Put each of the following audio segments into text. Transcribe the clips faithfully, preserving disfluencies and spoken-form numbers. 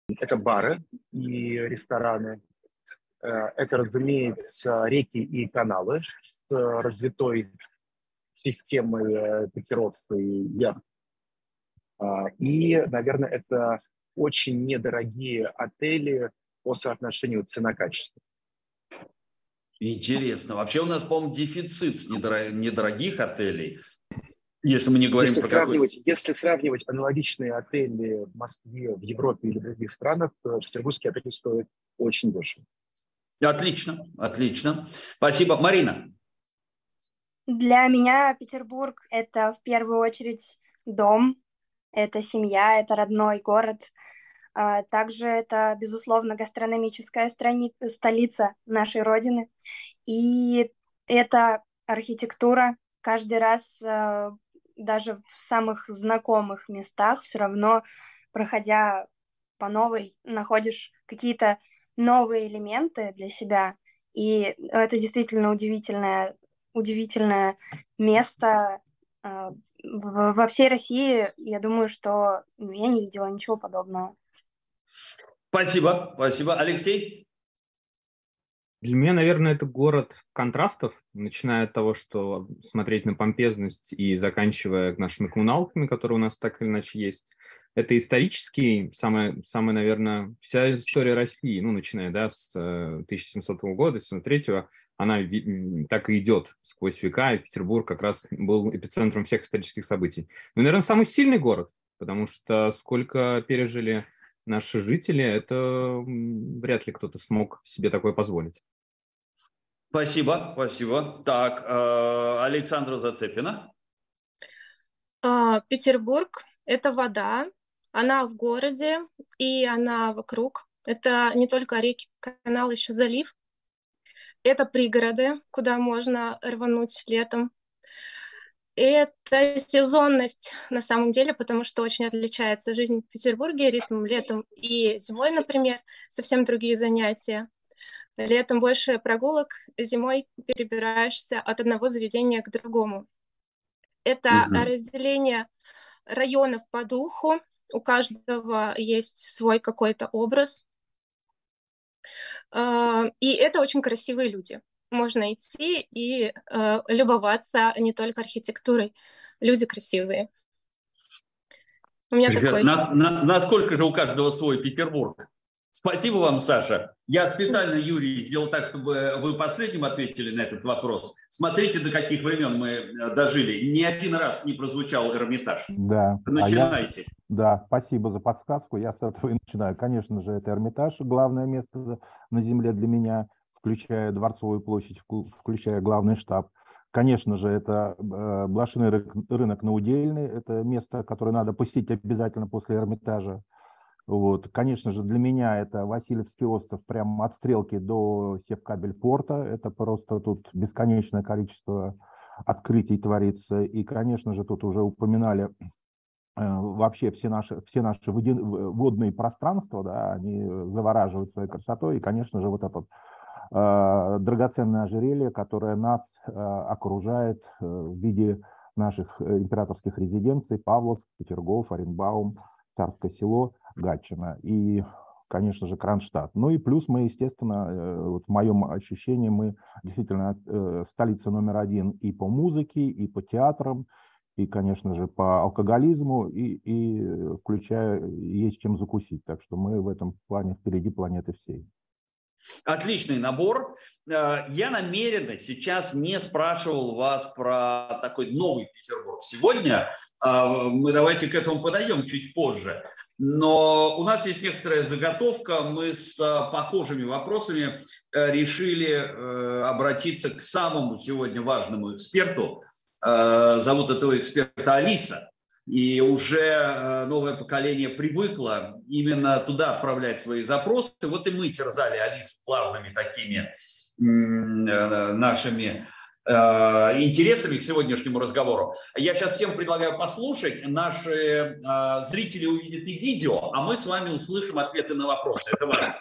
Это бары и рестораны. Это, разумеется, реки и каналы с развитой системой пикеров и яхт. И, наверное, это очень недорогие отели по соотношению цена-качество. Интересно. Вообще у нас, по-моему, дефицит недорогих отелей. Если мы не говорим если про сравнивать, какой... если сравнивать аналогичные отели в Москве, в Европе или в других странах, то петербургские отели стоят очень дешево. Отлично, отлично. Спасибо. Марина. Для меня Петербург – это в первую очередь дом, это семья, это родной город. Также это, безусловно, гастрономическая страни... столица нашей Родины. И это архитектура. Каждый раз, даже в самых знакомых местах, все равно, проходя по новой, находишь какие-то новые элементы для себя. И это действительно удивительное, удивительное место. Во всей России, я думаю, что я не видела ничего подобного. Спасибо, спасибо. Алексей? Для меня, наверное, это город контрастов, начиная от того, что смотреть на помпезность и заканчивая нашими коммуналками, которые у нас так или иначе есть. Это исторический, самая, самая, наверное, вся история России, ну, начиная, да, с тысяча семисотого года, тысяча семьсот третьего, она так и идет сквозь века, и Петербург как раз был эпицентром всех исторических событий. Ну, наверное, самый сильный город, потому что сколько пережили наши жители, это вряд ли кто-то смог себе такое позволить. Спасибо, спасибо. Так, э, Александра Зацепина. А, Петербург – это вода, она в городе и она вокруг. Это не только реки, канал, еще залив. Это пригороды, куда можно рвануть летом. Это сезонность на самом деле, потому что очень отличается жизнь в Петербурге ритм летом и зимой, например, совсем другие занятия. Летом больше прогулок, зимой перебираешься от одного заведения к другому. Это угу. разделение районов по духу, у каждого есть свой какой-то образ. И это очень красивые люди. Можно идти и э, любоваться не только архитектурой. Люди красивые. У меня такой... На, на, насколько же у каждого свой Петербург? Спасибо вам, Саша. Я специально, Юрий, сделал так, чтобы вы последним ответили на этот вопрос. Смотрите, до каких времен мы дожили. Ни один раз не прозвучал Эрмитаж. Да. Начинайте. А я, да, спасибо за подсказку. Я с этого и начинаю. Конечно же, это Эрмитаж, главное место на земле для меня, включая Дворцовую площадь, включая главный штаб. Конечно же, это блошиный рынок на Удельной. Это место, которое надо посетить обязательно после Эрмитажа. Вот. Конечно же, для меня это Васильевский остров, прямо от Стрелки до Севкабель-порта. Это просто тут бесконечное количество открытий творится. И, конечно же, тут уже упоминали э, вообще все наши, все наши водные пространства, да, они завораживают своей красотой. И, конечно же, вот это э, драгоценное ожерелье, которое нас э, окружает э, в виде наших императорских резиденций: Павловск, Петергоф, Оренбаум, Царское село, Гатчина и, конечно же, Кронштадт. Ну и плюс мы, естественно, вот в моем ощущении, мы действительно столица номер один и по музыке, и по театрам, и, конечно же, по алкоголизму, и, и включая, есть чем закусить. Так что мы в этом плане впереди планеты всей. Отличный набор. Я намеренно сейчас не спрашивал вас про такой новый Петербург. Сегодня мы давайте к этому подойдем чуть позже. Но у нас есть некоторая заготовка. Мы с похожими вопросами решили обратиться к самому сегодня важному эксперту. Зовут этого эксперта Алиса. И уже новое поколение привыкло именно туда отправлять свои запросы. Вот и мы терзали Алису главными такими нашими интересами к сегодняшнему разговору. Я сейчас всем предлагаю послушать. Наши зрители увидят и видео, а мы с вами услышим ответы на вопросы. Это важно.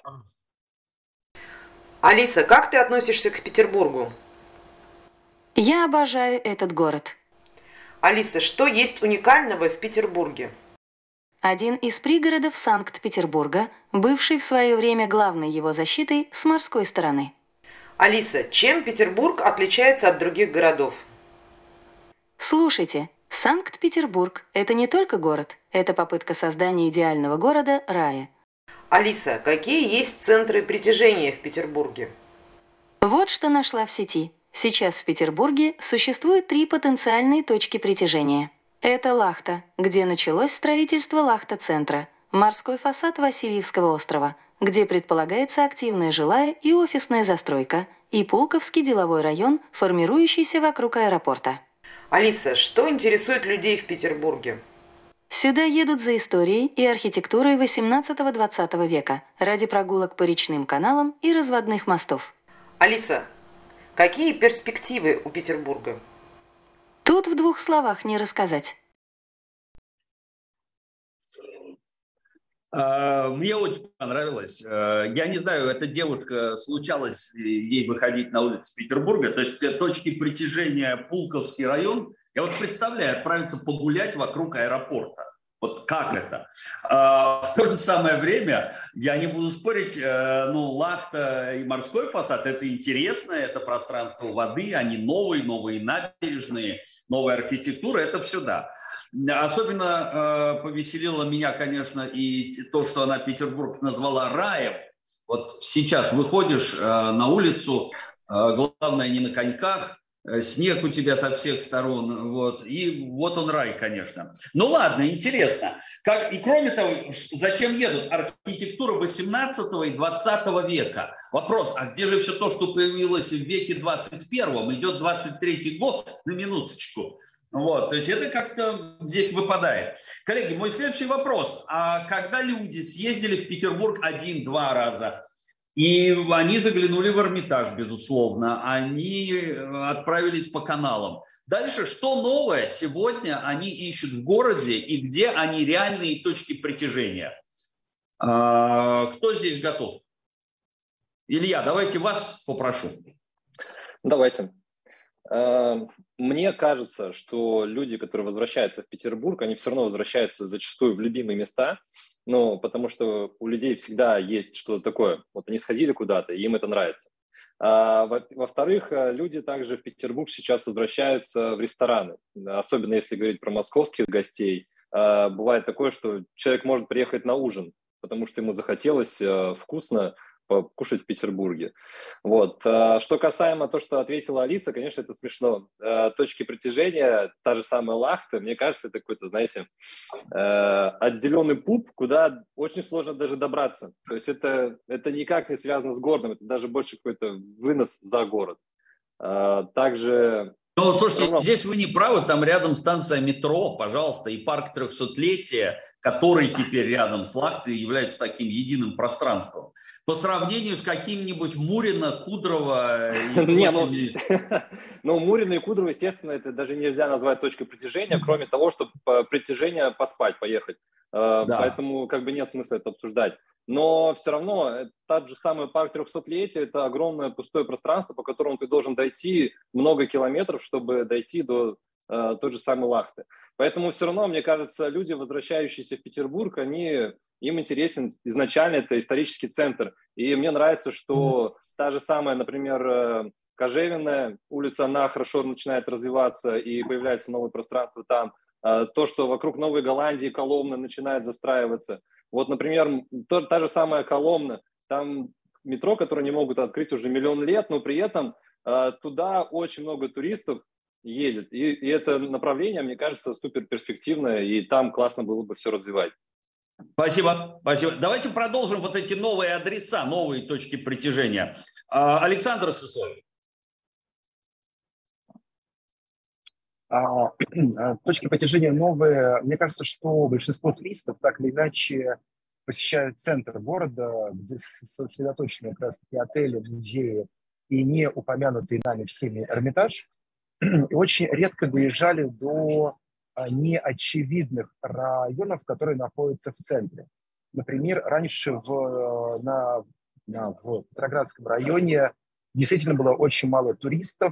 Алиса, как ты относишься к Петербургу? Я обожаю этот город. Алиса, что есть уникального в Петербурге? Один из пригородов Санкт-Петербурга, бывший в свое время главной его защитой с морской стороны. Алиса, чем Петербург отличается от других городов? Слушайте, Санкт-Петербург – это не только город, это попытка создания идеального города-рая. Алиса, какие есть центры притяжения в Петербурге? Вот что нашла в сети. Сейчас в Петербурге существует три потенциальные точки притяжения. Это Лахта, где началось строительство Лахта-центра, морской фасад Васильевского острова, где предполагается активная жилая и офисная застройка, и Пулковский деловой район, формирующийся вокруг аэропорта. Алиса, что интересует людей в Петербурге? Сюда едут за историей и архитектурой восемнадцатого-двадцатого века, ради прогулок по речным каналам и разводных мостов. Алиса, какие перспективы у Петербурга? Тут в двух словах не рассказать. Мне очень понравилось. Я не знаю, эта девушка, случалось ей выходить на улицы Петербурга, то есть точки притяжения Пулковский район. Я вот представляю, отправиться погулять вокруг аэропорта. Вот как это? В то же самое время, я не буду спорить, ну, Лахта и морской фасад – это интересно, это пространство воды, они новые, новые набережные, новая архитектура, это все да. Особенно повеселило меня, конечно, и то, что она Петербург назвала раем. Вот сейчас выходишь на улицу, главное не на коньках, снег у тебя со всех сторон, вот, и вот он рай, конечно. Ну ладно, интересно. Как, и кроме того, зачем едут? Архитектура восемнадцатого и двадцатого века. Вопрос, а где же все то, что появилось в веке двадцать первом? Идет двадцать третий год, на минуточку. Вот, то есть это как-то здесь выпадает. Коллеги, мой следующий вопрос. А когда люди съездили в Петербург один-два раза, и они заглянули в Эрмитаж, безусловно, они отправились по каналам. Дальше, что новое сегодня они ищут в городе и где они реальные точки притяжения? Кто здесь готов? Илья, давайте вас попрошу. Давайте. Мне кажется, что люди, которые возвращаются в Петербург, они все равно возвращаются зачастую в любимые места, ну, потому что у людей всегда есть что-то такое. Вот они сходили куда-то, и им это нравится. А, во-вторых, люди также в Петербург сейчас возвращаются в рестораны, особенно если говорить про московских гостей. А, бывает такое, что человек может приехать на ужин, потому что ему захотелось вкусно покушать в Петербурге. Вот. Что касаемо того, что ответила Алиса, конечно, это смешно. Точки притяжения, та же самая Лахта, мне кажется, это какой-то, знаете, отделенный пуп, куда очень сложно даже добраться. То есть это, это никак не связано с городом, это даже больше какой-то вынос за город. Также... Ну, слушайте, равно... здесь вы не правы, там рядом станция метро, пожалуйста, и парк трехсотлетия, который теперь рядом с Лахтой является таким единым пространством. По сравнению с каким-нибудь Мурино, Кудрово и прочими... Ну, Мурино и Кудрово, естественно, это даже нельзя назвать точкой притяжения, кроме того, чтобы притяжение поспать, поехать. Поэтому как бы нет смысла это обсуждать. Но все равно тот же самый парк трехсотлетия – это огромное пустое пространство, по которому ты должен дойти много километров, чтобы дойти до э, той же самой Лахты. Поэтому все равно, мне кажется, люди, возвращающиеся в Петербург, они, им интересен изначально это исторический центр. И мне нравится, что та же самая, например, Кожевенная улица, она хорошо начинает развиваться и появляется новое пространство там. То, что вокруг Новой Голландии Коломна начинает застраиваться. Вот, например, то, та же самая Коломна, там метро, которое не могут открыть уже миллион лет, но при этом э, туда очень много туристов едет. И, и это направление, мне кажется, супер перспективное, и там классно было бы все развивать. Спасибо, спасибо. Давайте продолжим вот эти новые адреса, новые точки притяжения. А, Александр Сысоев. А, точки притяжения новые. Мне кажется, что большинство туристов так или иначе посещают центр города, где сосредоточены как раз-таки отели, музеи и не упомянутый нами всеми Эрмитаж. И очень редко доезжали до неочевидных районов, которые находятся в центре. Например, раньше в, на, на, в Петроградском районе действительно было очень мало туристов.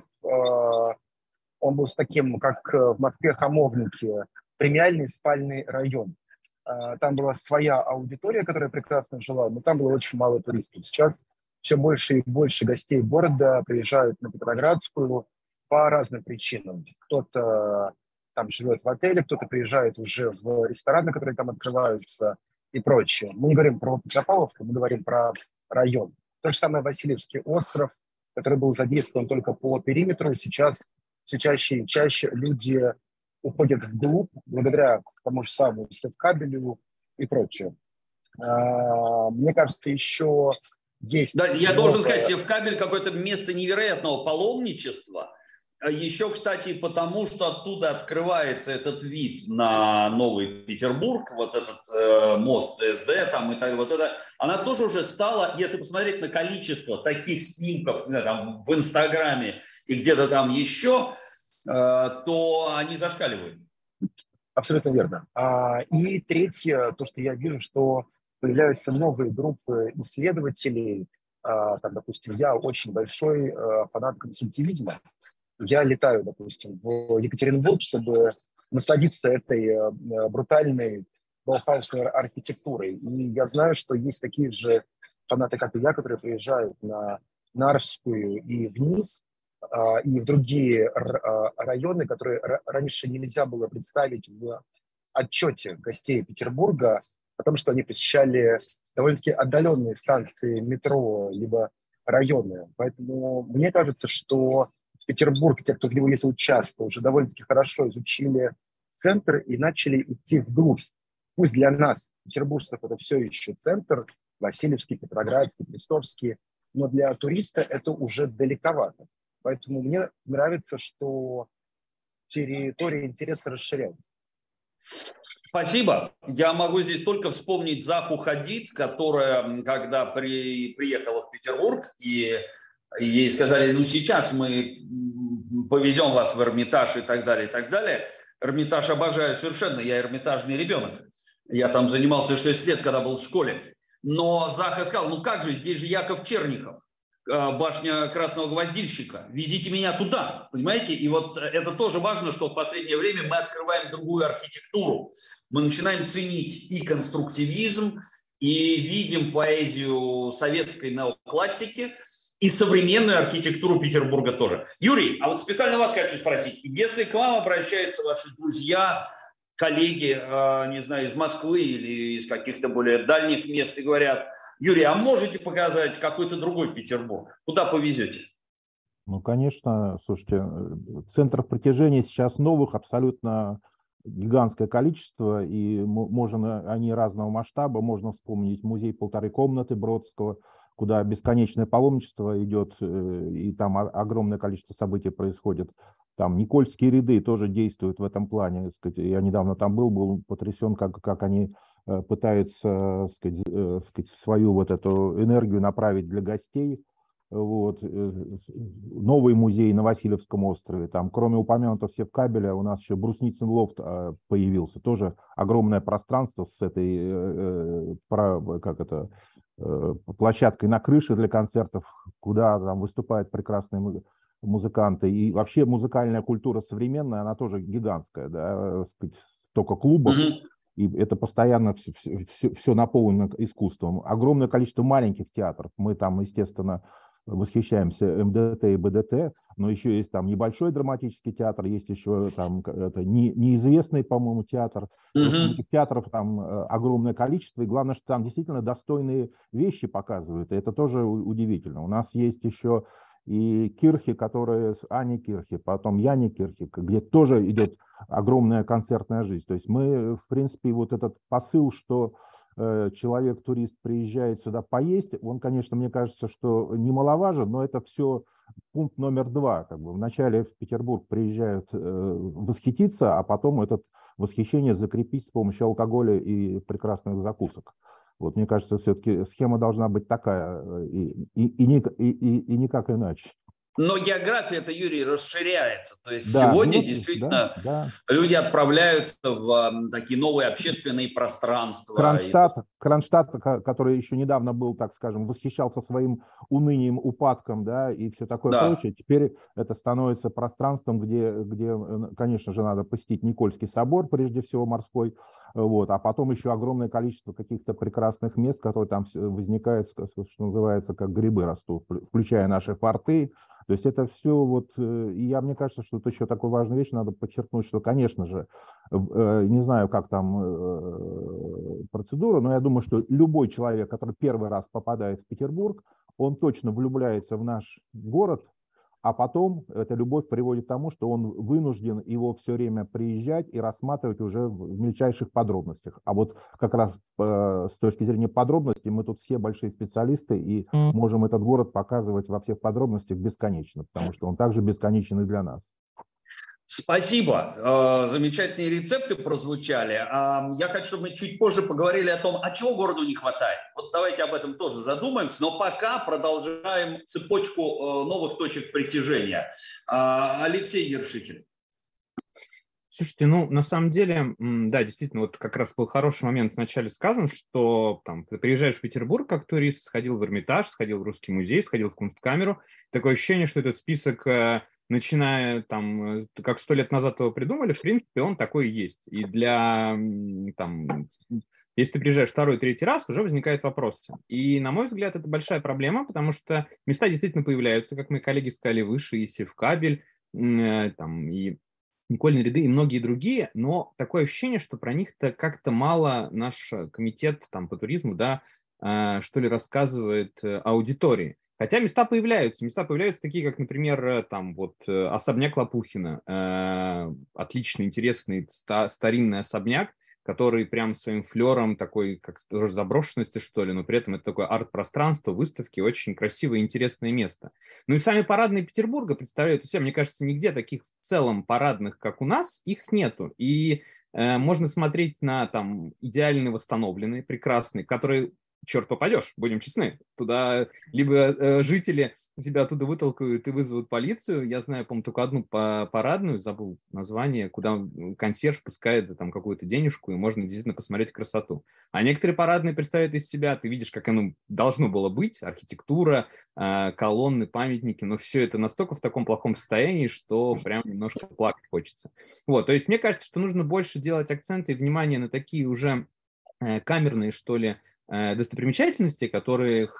Он был с таким, как в Москве Хамовники, премиальный спальный район. там была своя аудитория, которая прекрасно жила, но там было очень мало туристов. Сейчас все больше и больше гостей города приезжают на Петроградскую по разным причинам. Кто-то там живет в отеле, кто-то приезжает уже в рестораны, которые там открываются и прочее. Мы не говорим про Петропавловск, мы говорим про район. То же самое Васильевский остров, который был задействован только по периметру. Сейчас все чаще и чаще люди уходят вглубь благодаря тому же самому севкабелю и прочее. Мне кажется, еще есть... Да, я много... должен сказать, севкабель какое-то место невероятного паломничества. Еще, кстати, потому что оттуда открывается этот вид на Новый Петербург, вот этот э, мост ЦСД, там и так вот это, она тоже уже стала, если посмотреть на количество таких снимков, не знаю, там, в Инстаграме и где-то там еще, э, то они зашкаливают. Абсолютно верно. А, и третье, то, что я вижу, что появляются новые группы исследователей. А, там, допустим, я очень большой а, фанат консультивизма. Я летаю, допустим, в Екатеринбург, чтобы насладиться этой э, брутальной баухаусной архитектурой. И я знаю, что есть такие же фанаты, как и я, которые приезжают на Нарвскую и вниз, э, и в другие р- районы, которые р- раньше нельзя было представить в отчете гостей Петербурга, потому что они посещали довольно-таки отдаленные станции метро, либо районы. Поэтому мне кажется, что Петербург, те, кто в него ездил часто, уже довольно-таки хорошо изучили центр и начали идти вглубь. Пусть для нас, петербуржцев, это все еще центр, Васильевский, Петроградский, Крестовский, но для туриста это уже далековато. Поэтому мне нравится, что территория интереса расширяется. Спасибо. Я могу здесь только вспомнить Заху Хадид, которая, когда при, приехала в Петербург, и ей сказали, ну сейчас мы повезем вас в Эрмитаж и так далее, и так далее. Эрмитаж обожаю совершенно, я эрмитажный ребенок. Я там занимался шесть лет, когда был в школе. Но Заха сказал, ну как же, здесь же Яков Чернихов, башня Красного Гвоздильщика. Везите меня туда, понимаете? И вот это тоже важно, что в последнее время мы открываем другую архитектуру. Мы начинаем ценить и конструктивизм, и видим поэзию советской неоклассики, и современную архитектуру Петербурга тоже. Юрий, а вот специально вас хочу спросить. Если к вам обращаются ваши друзья, коллеги, э, не знаю, из Москвы или из каких-то более дальних мест и говорят, Юрий, а можете показать какой-то другой Петербург? Куда повезете? Ну, конечно, слушайте, центров притяжения сейчас новых абсолютно гигантское количество, и можно, они разного масштаба. Можно вспомнить музей «Полторы комнаты» Бродского, куда бесконечное паломничество идет, и там огромное количество событий происходит. Там Никольские ряды тоже действуют в этом плане. Я недавно там был, был потрясен, как, как они пытаются, сказать, сказать, свою вот эту энергию направить для гостей. Вот. Новый музей на Васильевском острове. Там, кроме упомянутого севкабеля, у нас еще Брусницын лофт появился. Тоже огромное пространство с этой, как это, площадкой на крыше для концертов, куда там выступают прекрасные музыканты. И вообще музыкальная культура современная, она тоже гигантская, да, столько клубов, mm-hmm. и это постоянно все, все, все наполнено искусством. Огромное количество маленьких театров. Мы там, естественно, восхищаемся эм дэ тэ и бэ дэ тэ, но еще есть там небольшой драматический театр, есть еще там это, не, неизвестный, по-моему, театр. Mm-hmm. Этих театров там огромное количество, и главное, что там действительно достойные вещи показывают, и это тоже удивительно. У нас есть еще и Кирхи, которые Ани Кирхи, потом Яни Кирхи, где тоже идет огромная концертная жизнь. То есть мы, в принципе, вот этот посыл, что э, человек-турист приезжает сюда поесть, он, конечно, мне кажется, что немаловажен, но это все пункт номер два. Как бы. Вначале в Петербург приезжают э, восхититься, а потом это восхищение закрепить с помощью алкоголя и прекрасных закусок. Вот, мне кажется, все-таки схема должна быть такая, и, и, и, и, и, и никак иначе. Но география это, Юрий, расширяется. То есть да, сегодня ну, действительно да, да. люди отправляются в такие новые общественные пространства. Кронштадт, и... Кронштадт, который еще недавно был, так скажем, восхищался своим унынием, упадком, да, и все такое да. прочее. Теперь это становится пространством, где, где, конечно же, надо посетить Никольский собор, прежде всего морской, Вот. А потом еще огромное количество каких-то прекрасных мест, которые там возникают, что называется, как грибы растут, включая наши форты. То есть это все вот, и я, мне кажется, что это еще такой важную вещь надо подчеркнуть, что, конечно же, не знаю, как там процедура, но я думаю, что любой человек, который первый раз попадает в Петербург, он точно влюбляется в наш город, а потом эта любовь приводит к тому, что он вынужден его все время приезжать и рассматривать уже в мельчайших подробностях. А вот как раз э, с точки зрения подробностей мы тут все большие специалисты и можем этот город показывать во всех подробностях бесконечно, потому что он также бесконечен и для нас. Спасибо. Замечательные рецепты прозвучали. Я хочу, чтобы мы чуть позже поговорили о том, а чего городу не хватает. Вот давайте об этом тоже задумаемся, но пока продолжаем цепочку новых точек притяжения. Алексей Ершихин. Слушайте, ну, на самом деле, да, действительно, вот как раз был хороший момент вначале сказан, что там ты приезжаешь в Петербург как турист, сходил в Эрмитаж, сходил в Русский музей, сходил в Кунсткамеру. Такое ощущение, что этот список, начиная там, как сто лет назад его придумали, в принципе, он такой и есть. И для, там, если ты приезжаешь второй, третий раз, уже возникают вопросы. И, на мой взгляд, это большая проблема, потому что места действительно появляются, как мои коллеги сказали, выше, и Севкабель, там, и Никольные ряды и многие другие, но такое ощущение, что про них-то как-то мало наш комитет там, по туризму, да, э, что ли, рассказывает э, аудитории. Хотя места появляются. Места появляются такие, как, например, там вот особняк Лопухина. Э, отличный, интересный, ста- старинный особняк, который прям своим флером такой, как тоже заброшенности, что ли, но при этом это такое арт-пространство, выставки, очень красивое и интересное место. Ну и сами парадные Петербурга представляют из себя, мне кажется, нигде таких в целом парадных, как у нас, их нету. И э, можно смотреть на там идеально восстановленные, прекрасные, которые, черт попадешь, будем честны, туда либо э, жители тебя оттуда вытолкают и вызовут полицию. Я знаю, по-моему, только одну парадную, забыл название, куда консьерж пускает за там какую-то денежку, и можно действительно посмотреть красоту. А некоторые парадные представляют из себя, ты видишь, как оно должно было быть, архитектура, колонны, памятники, но все это настолько в таком плохом состоянии, что прям немножко плакать хочется. Вот, то есть мне кажется, что нужно больше делать акценты и внимание на такие уже камерные, что ли, достопримечательности, которых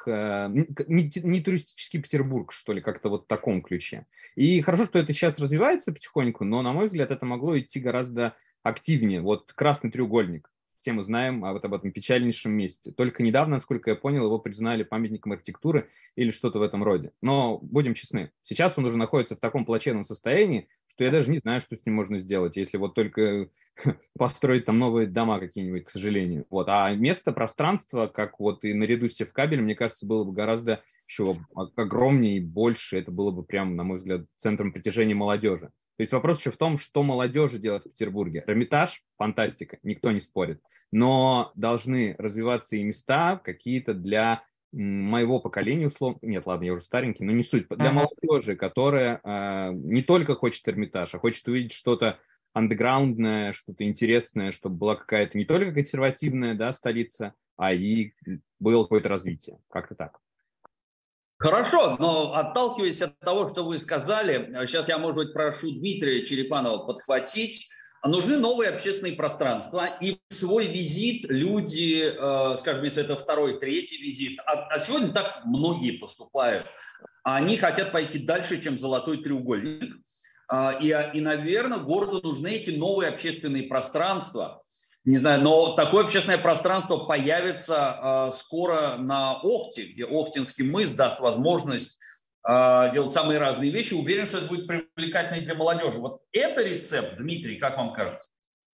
не, не туристический Петербург, что ли, как-то вот в таком ключе. И хорошо, что это сейчас развивается потихоньку, но, на мой взгляд, это могло идти гораздо активнее. Вот Красный треугольник, все мы знаем а вот об этом печальнейшем месте. Только недавно, насколько я понял, его признали памятником архитектуры или что-то в этом роде. Но будем честны, сейчас он уже находится в таком плачевном состоянии, что я даже не знаю, что с ним можно сделать, если вот только построить там новые дома какие-нибудь, к сожалению. Вот. А место, пространство, как вот и наряду с Севкабелем, мне кажется, было бы гораздо еще огромнее и больше. Это было бы прям, на мой взгляд, центром притяжения молодежи. То есть вопрос еще в том, что молодежи делать в Петербурге. Эрмитаж – фантастика, никто не спорит. Но должны развиваться и места какие-то для моего поколения, условно, нет, ладно, я уже старенький, но не суть, для молодежи, которая э, не только хочет Эрмитаж, а хочет увидеть что-то андеграундное, что-то интересное, чтобы была какая-то не только консервативная, да, столица, а и было какое-то развитие. Как-то так. Хорошо, но отталкиваясь от того, что вы сказали, сейчас я, может быть, прошу Дмитрия Черепанова подхватить. Нужны новые общественные пространства, и в свой визит люди, э, скажем, если это второй, третий визит, а, а сегодня так многие поступают, они хотят пойти дальше, чем золотой треугольник. Э, и, и, наверное, городу нужны эти новые общественные пространства. Не знаю, но такое общественное пространство появится э, скоро на Охте, где Охтинский мыс даст возможность делать самые разные вещи. Уверен, что это будет привлекательно и для молодежи. Вот это рецепт, Дмитрий, как вам кажется?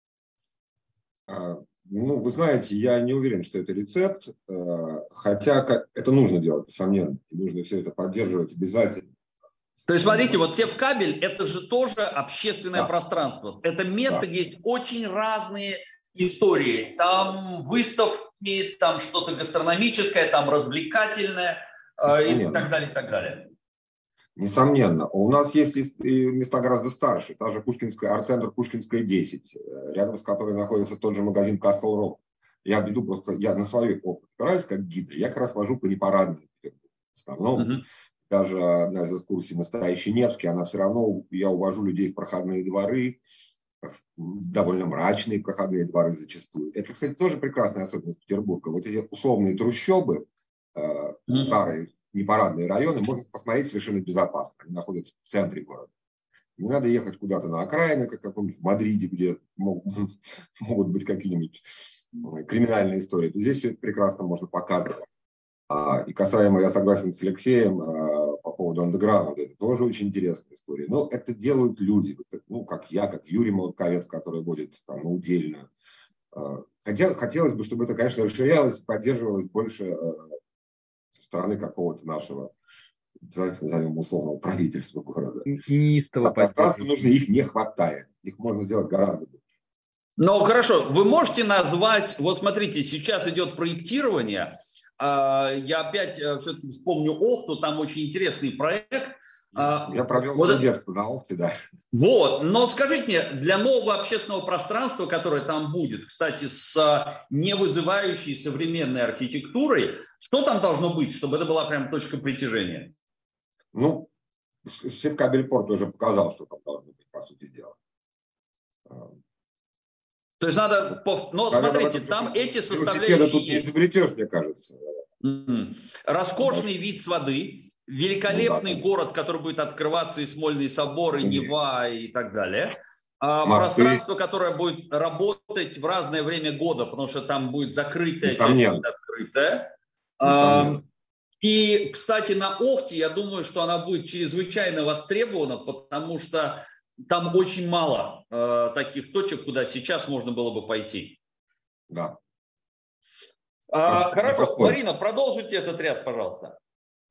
Ну, вы знаете, я не уверен, что это рецепт, хотя это нужно делать, несомненно. Нужно все это поддерживать обязательно. То есть, смотрите, вот Севкабель – это же тоже общественное да. пространство. Это место, да. где есть очень разные истории. Там выставки, там что-то гастрономическое, там развлекательное и так далее, и так далее. Несомненно. У нас есть и места гораздо старше. Та же Пушкинская, арт-центр Пушкинская, десять, рядом с которой находится тот же магазин Castle Rock. Я веду просто, я на своих опытах опираюсь как гид. Я как раз вожу по непарадным. В основном, uh-huh. даже одна из экскурсий «Настоящий Невский», она все равно, я увожу людей в проходные дворы, довольно мрачные проходные дворы зачастую. Это, кстати, тоже прекрасная особенность Петербурга. Вот эти условные трущобы, старые непарадные районы, можно посмотреть совершенно безопасно. Они находятся в центре города. Не надо ехать куда-то на окраины, как в каком-нибудь Мадриде, где могут, могут быть какие-нибудь криминальные истории. То здесь все это прекрасно можно показывать. А, и касаемо, я согласен с Алексеем а, по поводу андеграунда, это тоже очень интересная история. Но это делают люди, ну, как я, как Юрий Молотковец, который водит там, на удельную. А, хотел, хотелось бы, чтобы это, конечно, расширялось, поддерживалось больше а, со стороны какого-то нашего, давайте назовем условного правительства города. Неистово пространства нужно, их не хватает. Их можно сделать гораздо больше. Ну, хорошо. Вы можете назвать, вот смотрите, сейчас идет проектирование. Я опять все-таки вспомню Охту, там очень интересный проект. Я провел вот свое детство на Охте, да. Вот, но скажите мне, для нового общественного пространства, которое там будет, кстати, с не вызывающей современной архитектурой, что там должно быть, чтобы это была прям точка притяжения? Ну, Севкабельпорт уже показал, что там должно быть, по сути дела. То есть надо... Но смотрите, там эти составляющие... тут не изобретешь, мне кажется. Mm-hmm. Роскошный вид с воды, великолепный ну, да, город, который будет открываться, и Смольный собор, и Нева, и так далее. А пространство, которое будет работать в разное время года, потому что там будет закрытая часть, будет открытая. А, и, кстати, на Охте, я думаю, что она будет чрезвычайно востребована, потому что там очень мало э, таких точек, куда сейчас можно было бы пойти. Да. А, хорошо, Господь. Марина, продолжите этот ряд, пожалуйста.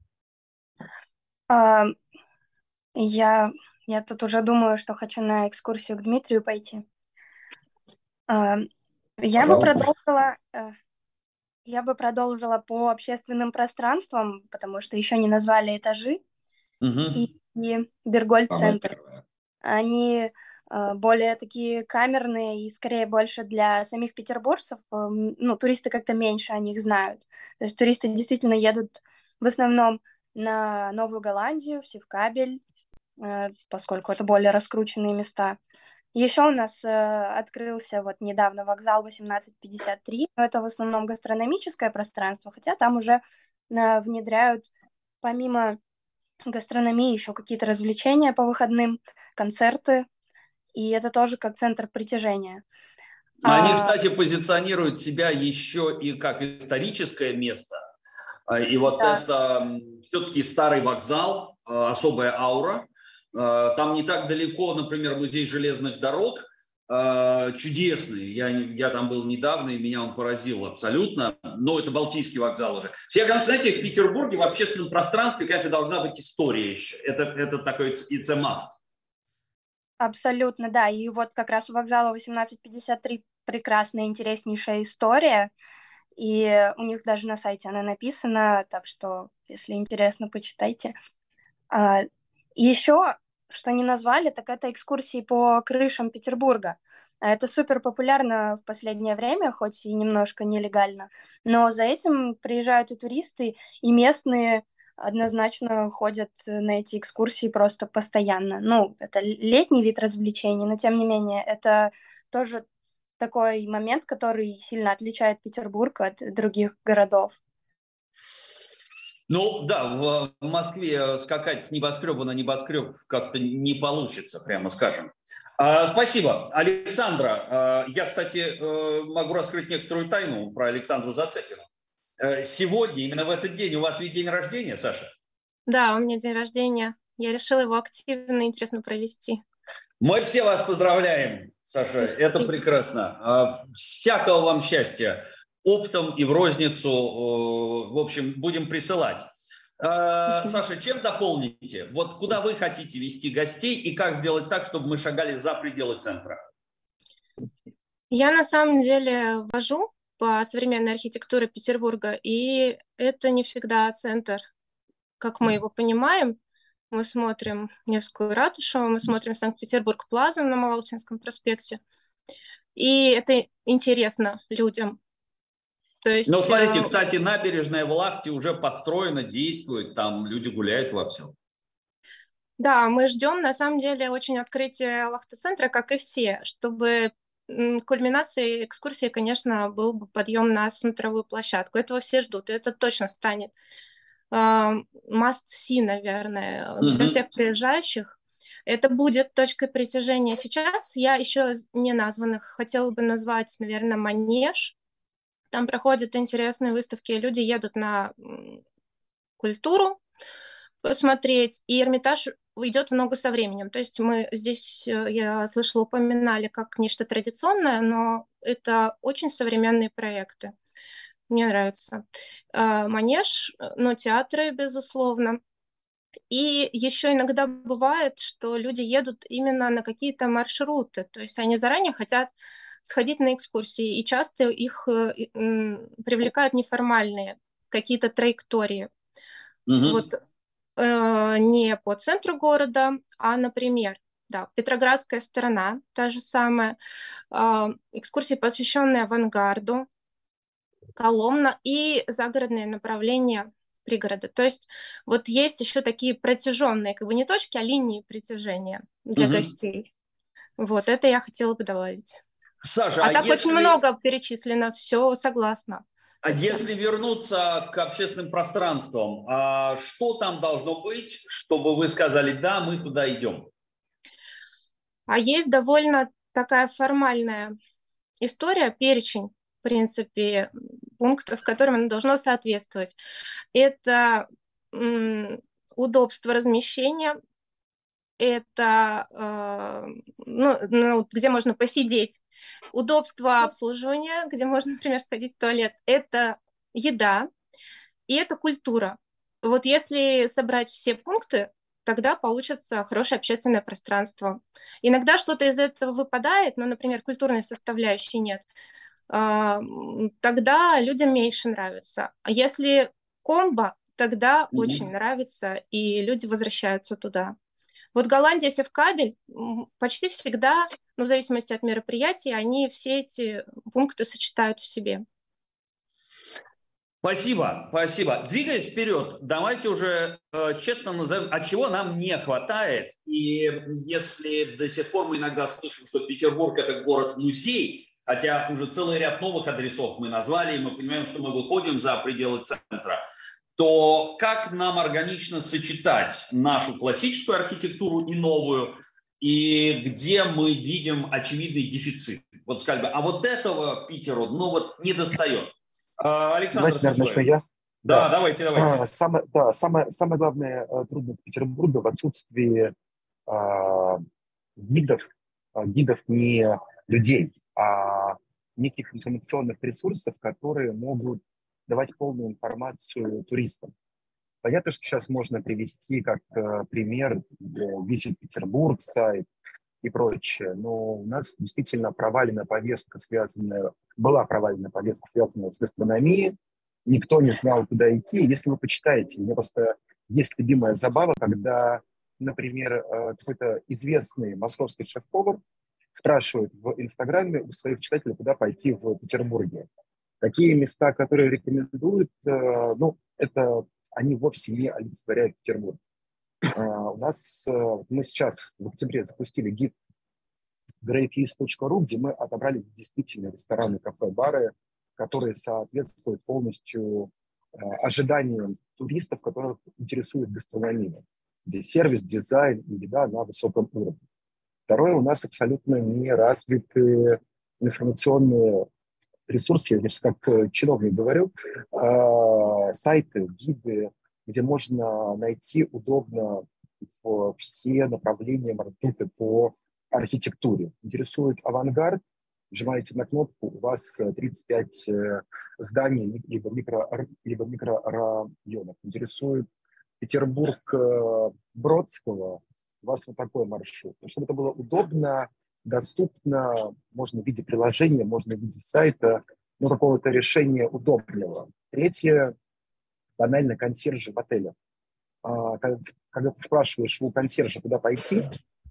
А, я, я тут уже думаю, что хочу на экскурсию к Дмитрию пойти. А, я бы продолжила, я бы продолжила по общественным пространствам, потому что еще не назвали этажи, угу. и, и Бергольд-центр. Они э, более такие камерные и скорее больше для самих петербуржцев. Э, ну, туристы как-то меньше о них знают. То есть туристы действительно едут в основном на Новую Голландию, в Севкабель, э, поскольку это более раскрученные места. Еще у нас э, открылся вот недавно вокзал восемнадцать пятьдесят три, но это в основном гастрономическое пространство, хотя там уже э, внедряют помимо гастрономии еще какие-то развлечения по выходным, концерты, и это тоже как центр притяжения. Они, кстати, позиционируют себя еще и как историческое место. И вот да. это все-таки старый вокзал, особая аура. Там не так далеко, например, музей железных дорог, чудесный. Я, я там был недавно, и меня он поразил абсолютно. Но это Балтийский вокзал уже. Все, конечно, знаете, в Петербурге в общественном пространстве какая-то должна быть история еще. Это, это такой it's a must. Абсолютно, да. И вот как раз у вокзала восемнадцать пятьдесят три прекрасная, интереснейшая история. И у них даже на сайте она написана, так что, если интересно, почитайте. А, еще, что не назвали, так это экскурсии по крышам Петербурга. Это супер популярно в последнее время, хоть и немножко нелегально. Но за этим приезжают и туристы, и местные однозначно ходят на эти экскурсии просто постоянно. Ну, это летний вид развлечений, но тем не менее, это тоже такой момент, который сильно отличает Петербург от других городов. Ну да, в Москве скакать с небоскреба на небоскреб как-то не получится, прямо скажем. А, спасибо. Александра, я, кстати, могу раскрыть некоторую тайну про Александру Зацепину. Сегодня, именно в этот день, у вас ведь день рождения, Саша? Да, у меня день рождения. Я решила его активно и интересно провести. Мы все вас поздравляем, Саша. Спасибо. Это прекрасно. Всякого вам счастья. Оптом и в розницу, в общем, будем присылать. Спасибо. Саша, чем дополните? Вот куда вы хотите вести гостей и как сделать так, чтобы мы шагали за пределы центра? Я на самом деле вожу по современной архитектуре Петербурга, и это не всегда центр, как мы его понимаем. Мы смотрим Невскую ратушу, мы смотрим Санкт-Петербург-плазу на Малолчинском проспекте, и это интересно людям. То есть, ну, смотрите, кстати, набережная в Лахте уже построена, действует, там люди гуляют во всем. Да, мы ждем, на самом деле, очень открытие Лахта-центра, как и все, чтобы кульминацией экскурсии, конечно, был бы подъем на смотровую площадку. Этого все ждут, и это точно станет uh, must-see, наверное, mm-hmm. для всех приезжающих. Это будет точкой притяжения. Сейчас я еще не названных хотела бы назвать, наверное, Манеж. Там проходят интересные выставки, люди едут на культуру посмотреть, и Эрмитаж идет в ногу со временем. То есть мы здесь, я слышала, упоминали как нечто традиционное, но это очень современные проекты. Мне нравится. Манеж, ну, театры, безусловно. И еще иногда бывает, что люди едут именно на какие-то маршруты, то есть они заранее хотят сходить на экскурсии, и часто их привлекают неформальные какие-то траектории. Mm-hmm. Вот э, не по центру города, а, например, да, Петроградская сторона, та же самая, э, экскурсии, посвященные авангарду, Коломна и загородные направления пригорода. То есть вот есть еще такие протяженные, как бы не точки, а линии притяжения для угу. гостей. Вот это я хотела бы добавить. Саша, а, а так если... очень много перечислено, все согласна. А если вернуться к общественным пространствам, а что там должно быть, чтобы вы сказали, да, мы туда идем? А есть довольно такая формальная история, перечень, в принципе, пунктов, которым оно должно соответствовать. Это м, удобство размещения, это э, ну, ну, где можно посидеть, удобство обслуживания, где можно, например, сходить в туалет, это еда и это культура. Вот если собрать все пункты, тогда получится хорошее общественное пространство. Иногда что-то из этого выпадает, но, например, культурной составляющей нет, тогда людям меньше нравится. А если комбо, тогда mm-hmm. очень нравится, и люди возвращаются туда. Вот Голландия, Севкабель почти всегда, ну, в зависимости от мероприятия, они все эти пункты сочетают в себе. Спасибо, спасибо. Двигаясь вперед, давайте уже э, честно назовем, от чего нам не хватает. И если до сих пор мы иногда слышим, что Петербург – это город-музей, хотя уже целый ряд новых адресов мы назвали, и мы понимаем, что мы выходим за пределы центра, то как нам органично сочетать нашу классическую архитектуру и новую, и где мы видим очевидный дефицит? Вот сказать бы, а вот этого Питеру, ну вот, не достает. Александр, давайте, начну я. Да, да, давайте, давайте. А, самое, да, самое, самое главное трудность Петербурга в отсутствии а, гидов, а, гидов не людей, а неких информационных ресурсов, которые могут давать полную информацию туристам. Понятно, что сейчас можно привести как э, пример Visit Петербург, сайт и прочее, но у нас действительно провалена повестка, связанная, была провалена повестка, связанная с гастрономией, никто не знал, куда идти. Если вы почитаете, у меня просто есть любимая забава, когда, например, какой-то известный московский шеф-повар спрашивает в Инстаграме у своих читателей, куда пойти в Петербурге. Такие места, которые рекомендуют, ну, это они вовсе не олицетворяют Петербург. Uh, у нас, uh, мы сейчас в октябре запустили гид грейт ист точка ру, где мы отобрали действительно рестораны, кафе, бары, которые соответствуют полностью uh, ожиданиям туристов, которых интересует гастрономия, где сервис, дизайн и еда на высоком уровне. Второе, у нас абсолютно не развиты информационные ресурсы, я сейчас как чиновник говорю, uh, сайты, гиды, где можно найти удобно в все направления маршруты по архитектуре. Интересует авангард, нажимаете на кнопку, у вас тридцать пять зданий, либо, микро, либо микрорайонов. Интересует Петербург Бродского, у вас вот такой маршрут. Чтобы это было удобно, доступно, можно в виде приложения, можно в виде сайта, ну, какого-то решения удобного. Третье, банально консьержи в отеле. А, когда, когда ты спрашиваешь у консьержа, куда пойти,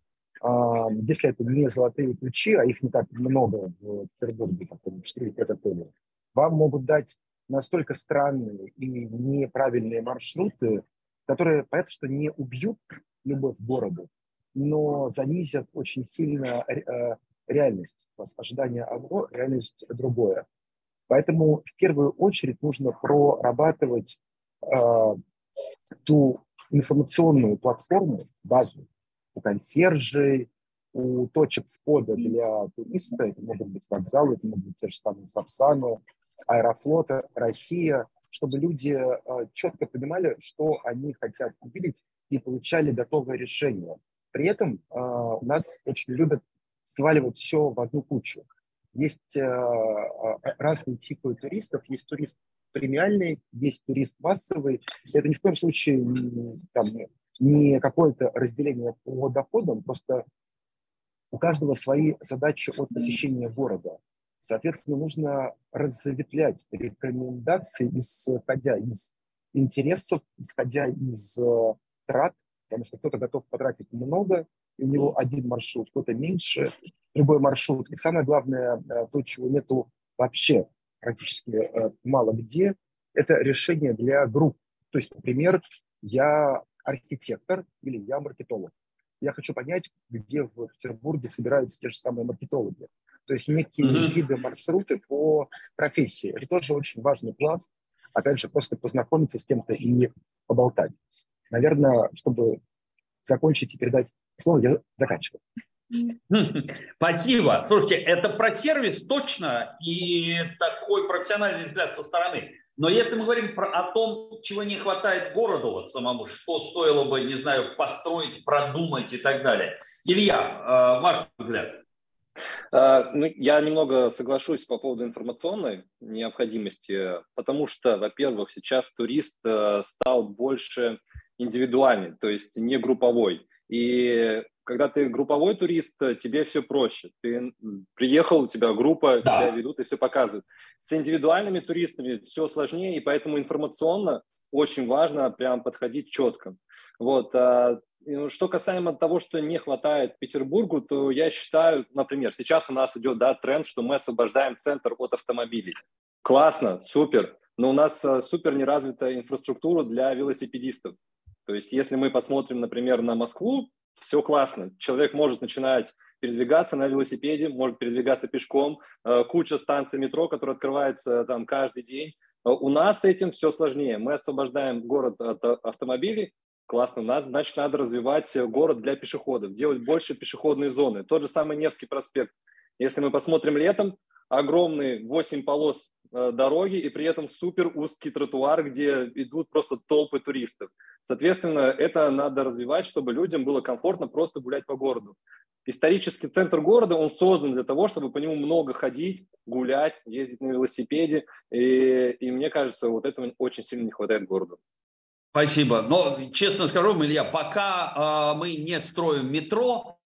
а, если это не золотые ключи, а их не так много в Петербурге, потому что это отели, вам могут дать настолько странные и неправильные маршруты, которые, понятно, что не убьют, любовь к городу, но занизят очень сильно реальность. У вас ожидание одно, реальность другое. Поэтому в первую очередь нужно прорабатывать э, ту информационную платформу, базу у консьержей, у точек входа для туриста. Это могут быть вокзалы, это могут быть те же самые Сапсаны, Аэрофлота, Россия, чтобы люди э, четко понимали, что они хотят увидеть и получали готовое решение. При этом э, у нас очень любят сваливать все в одну кучу. Есть э, разные типы туристов. Есть турист премиальный, есть турист массовый. Это ни в коем случае там, не какое-то разделение по доходам, просто у каждого свои задачи от посещения города. Соответственно, нужно разветвлять рекомендации, исходя из интересов, исходя из э, трат, потому что кто-то готов потратить много, и у него один маршрут, кто-то меньше, другой маршрут. И самое главное, то, чего нету вообще практически э, мало где, это решение для групп. То есть, например, я архитектор или я маркетолог. Я хочу понять, где в Петербурге собираются те же самые маркетологи. То есть некие mm-hmm. виды маршруты по профессии. Это тоже очень важный пласт. Опять же, просто познакомиться с кем-то и поболтать. Наверное, чтобы закончить и передать слово, я заканчиваю. Спасибо. Слушайте, это про сервис точно и такой профессиональный взгляд со стороны. Но если мы говорим про, о том, чего не хватает городу вот самому, что стоило бы, не знаю, построить, продумать и так далее. Илья, ваш взгляд. Ну, я немного соглашусь по поводу информационной необходимости, потому что, во-первых, сейчас турист стал больше индивидуальный, то есть не групповой. И когда ты групповой турист, тебе все проще. Ты приехал, у тебя группа, да. тебя ведут и все показывают. С индивидуальными туристами все сложнее, и поэтому информационно очень важно прям подходить четко. Вот. Что касаемо того, что не хватает Петербургу, то я считаю, например, сейчас у нас идет да, тренд, что мы освобождаем центр от автомобилей. Классно, супер, но у нас супер неразвитая инфраструктура для велосипедистов. То есть если мы посмотрим, например, на Москву, все классно. Человек может начинать передвигаться на велосипеде, может передвигаться пешком. Куча станций метро, которые открываются там каждый день. У нас с этим все сложнее. Мы освобождаем город от автомобилей. Классно. Надо, значит, надо развивать город для пешеходов, делать больше пешеходные зоны. Тот же самый Невский проспект. Если мы посмотрим летом, огромные восемь полос э, дороги и при этом супер узкий тротуар, где идут просто толпы туристов. Соответственно, это надо развивать, чтобы людям было комфортно просто гулять по городу. Исторический центр города, он создан для того, чтобы по нему много ходить, гулять, ездить на велосипеде. И, и мне кажется, вот этого очень сильно не хватает городу. Спасибо. Но, честно скажу, Илья, пока э, мы не строим метро,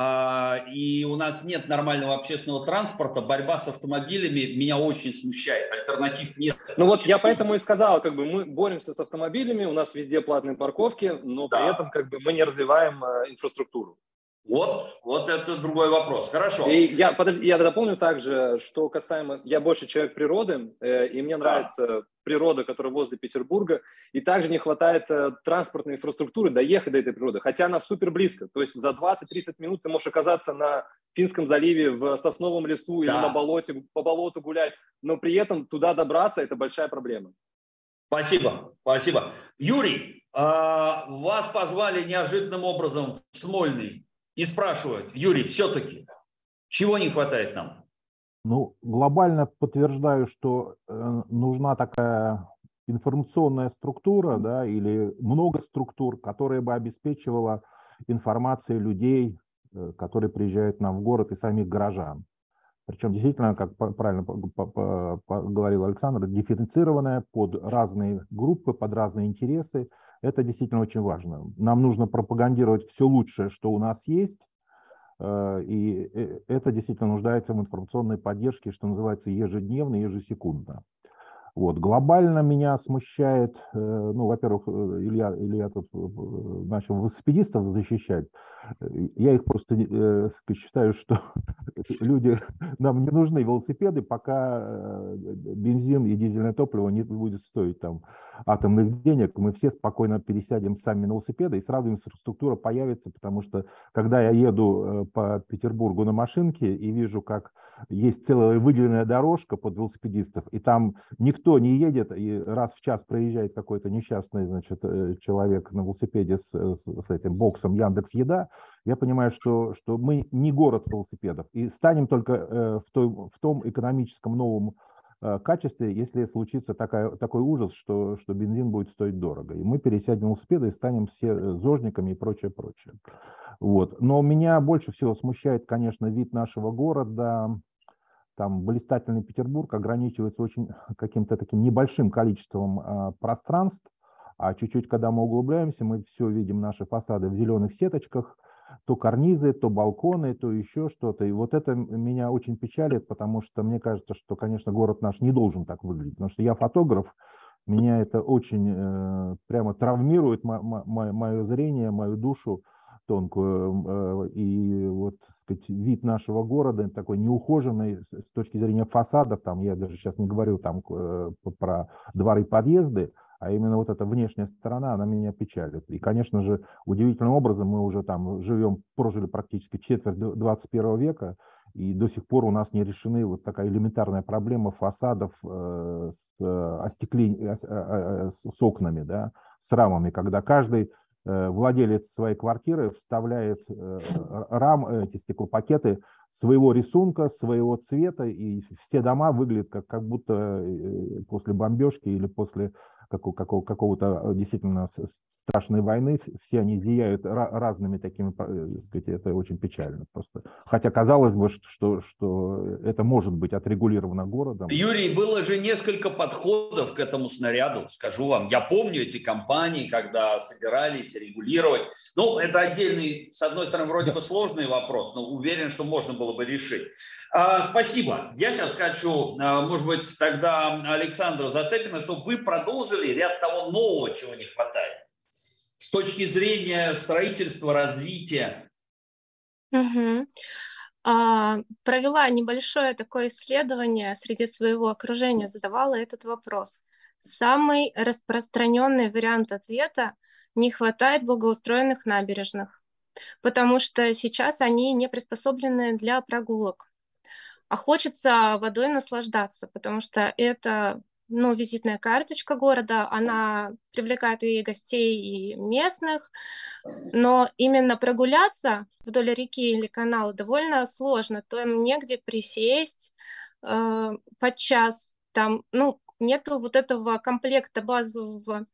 и у нас нет нормального общественного транспорта, борьба с автомобилями меня очень смущает, альтернатив нет. Ну вот я поэтому и сказал, как бы мы боремся с автомобилями, у нас везде платные парковки, но да. при этом как бы мы не развиваем э, инфраструктуру. Вот, вот это другой вопрос. Хорошо. И я, подожди, я дополню также, что касаемо, я больше человек природы, э, и мне нравится да. природа, которая возле Петербурга, и также не хватает э, транспортной инфраструктуры доехать до этой природы, хотя она супер близко, то есть за двадцать-тридцать минут ты можешь оказаться на Финском заливе, в Сосновом лесу да. или на болоте, по болоту гулять, но при этом туда добраться – это большая проблема. Спасибо, спасибо. Юрий, э, вас позвали неожиданным образом в Смольный. И спрашивают, Юрий, все-таки, чего не хватает нам? Ну, глобально подтверждаю, что э, нужна такая информационная структура, да, или много структур, которая бы обеспечивала информацией людей, э, которые приезжают нам в город, и самих горожан. Причем действительно, как правильно говорил Александр, дифференцированная под разные группы, под разные интересы. Это действительно очень важно. Нам нужно пропагандировать все лучшее, что у нас есть, и это действительно нуждается в информационной поддержке, что называется, ежедневно, ежесекундно. Вот. Глобально меня смущает, ну, во-первых, Илья, Илья тут начал велосипедистов защищать. Я их просто э, считаю, что люди, нам не нужны велосипеды, пока бензин и дизельное топливо не будет стоить там атомных денег. Мы все спокойно пересядем сами на велосипеды, и сразу инфраструктура появится, потому что когда я еду по Петербургу на машинке и вижу, как есть целая выделенная дорожка под велосипедистов, и там никто не едет, и раз в час проезжает какой-то несчастный, значит, человек на велосипеде с, с этим боксом Яндекс.Еда, я понимаю, что, что мы не город велосипедов, и станем только в, той, в том экономическом новом качестве, если случится такая, такой ужас, что, что бензин будет стоить дорого. И мы пересядем на велосипеды и станем все зожниками и прочее, прочее. Вот. Но меня больше всего смущает, конечно, вид нашего города. Там блистательный Петербург ограничивается очень каким-то таким небольшим количеством а, пространств, а чуть-чуть, когда мы углубляемся, мы все видим, наши фасады в зеленых сеточках, то карнизы, то балконы, то еще что-то. И вот это меня очень печалит, потому что мне кажется, что, конечно, город наш не должен так выглядеть, потому что я фотограф, меня это очень э, прямо травмирует мое зрение, мою душу тонкую, и вот, так сказать, вид нашего города такой неухоженный с точки зрения фасадов, там я даже сейчас не говорю там про дворы, подъезды, а именно вот эта внешняя сторона, она меня печалит. И, конечно же, удивительным образом мы уже там живем, прожили практически четверть двадцать первого века, и до сих пор у нас не решены вот такая элементарная проблема фасадов э, с, остеклен... с окнами, да, с рамами, когда каждый владелец своей квартиры вставляет рам, эти стеклопакеты своего рисунка, своего цвета, и все дома выглядят как, как будто после бомбежки или после какого, какого, какого-то действительно страшной войны, все они зияют разными такими, сказать, это очень печально просто. Хотя казалось бы, что, что это может быть отрегулировано городом. Юрий, было же несколько подходов к этому снаряду, скажу вам. Я помню эти кампании, когда собирались регулировать. Ну, это отдельный, с одной стороны, вроде бы сложный вопрос, но уверен, что можно было бы решить. А, спасибо. Я сейчас хочу, может быть, тогда Александра Зацепина, чтобы вы продолжили ряд того нового, чего не хватает. С точки зрения строительства, развития? Угу. А, провела небольшое такое исследование среди своего окружения, задавала этот вопрос. Самый распространенный вариант ответа – не хватает благоустроенных набережных, потому что сейчас они не приспособлены для прогулок. А хочется водой наслаждаться, потому что это... ну, визитная карточка города, она привлекает и гостей, и местных, но именно прогуляться вдоль реки или канала довольно сложно, там негде присесть э, подчас, там, ну, нету вот этого комплекта базового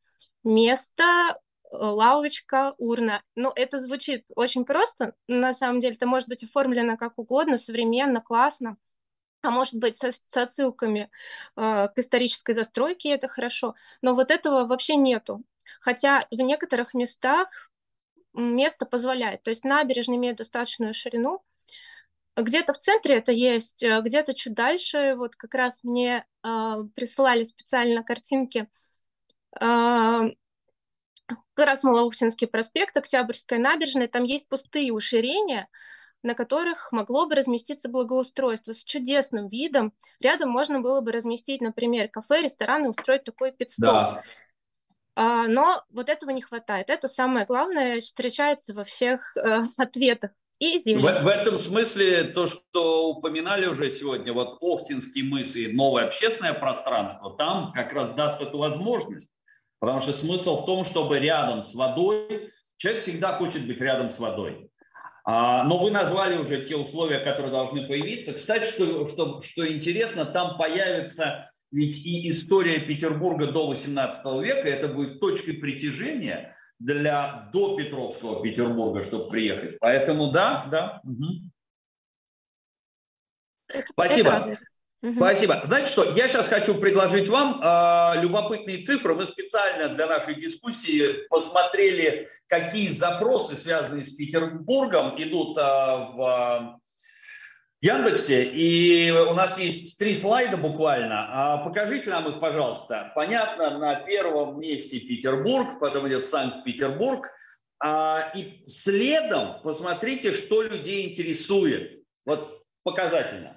места, лавочка, урна. Ну, это звучит очень просто, на самом деле это может быть оформлено как угодно, современно, классно, а может быть со, с отсылками э, к исторической застройке, это хорошо, но вот этого вообще нету. Хотя в некоторых местах место позволяет, то есть набережные имеют достаточную ширину, где-то в центре это есть, где-то чуть дальше, вот как раз мне э, присылали специально картинки, э, как раз Малоухтинский проспект, Октябрьская набережная, там есть пустые уширения, на которых могло бы разместиться благоустройство с чудесным видом. Рядом можно было бы разместить, например, кафе, ресторан и устроить такой пит-стоп. Да. А, но вот этого не хватает. Это самое главное, встречается во всех э, ответах. И зелень. В, в этом смысле то, что упоминали уже сегодня, вот Охтинский мыс и новое общественное пространство, там как раз даст эту возможность. Потому что смысл в том, чтобы рядом с водой, человек всегда хочет быть рядом с водой. Но вы назвали уже те условия, которые должны появиться. Кстати, что, что, что интересно, там появится ведь и история Петербурга до восемнадцатого века. Это будет точкой притяжения для допетровского Петербурга, чтобы приехать. Поэтому да, да. Угу. Это, Спасибо. Это Угу. Спасибо. Знаете что, я сейчас хочу предложить вам э, любопытные цифры. Мы специально для нашей дискуссии посмотрели, какие запросы, связанные с Петербургом, идут э, в Яндексе, и у нас есть три слайда буквально. Покажите нам их, пожалуйста. Понятно, на первом месте Петербург, потом идет Санкт-Петербург. И следом посмотрите, что людей интересует. Вот показательно.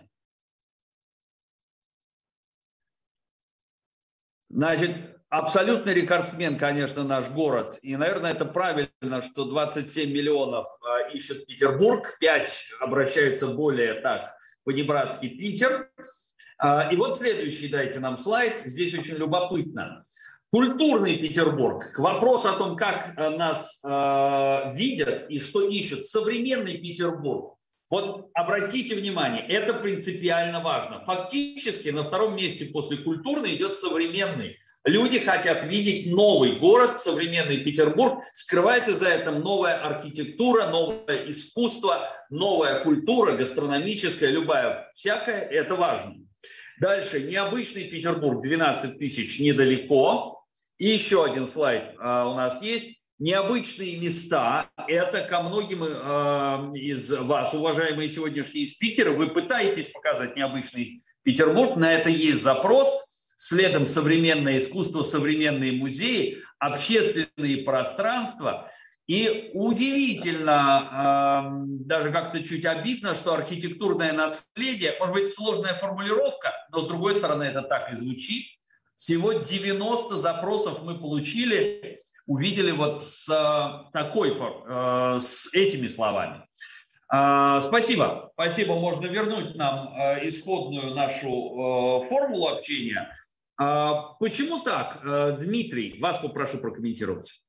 Значит, абсолютный рекордсмен, конечно, наш город. И, наверное, это правильно, что двадцать семь миллионов ищут Петербург, пять обращаются более так по-небратски Питер. И вот следующий дайте нам слайд. Здесь очень любопытно. Культурный Петербург. К вопросу о том, как нас э, видят и что ищут. Современный Петербург. Вот обратите внимание, это принципиально важно. Фактически на втором месте после культурный идет современный. Люди хотят видеть новый город, современный Петербург. Скрывается за этим новая архитектура, новое искусство, новая культура, гастрономическая, любая, всякая. Это важно. Дальше. Необычный Петербург, двенадцать тысяч недалеко. И еще один слайд а, у нас есть. Необычные места. Это ко многим э, из вас, уважаемые сегодняшние спикеры, вы пытаетесь показать необычный Петербург. На это есть запрос. Следом современное искусство, современные музеи, общественные пространства. И удивительно, э, даже как-то чуть обидно, что архитектурное наследие, может быть, сложная формулировка, но с другой стороны это так и звучит. Всего девяносто запросов мы получили, увидели вот с такой, э, с этими словами. Э, спасибо, спасибо, можно вернуть нам э, исходную нашу э, формулу общения. Э, почему так, э, Дмитрий, вас попрошу прокомментировать.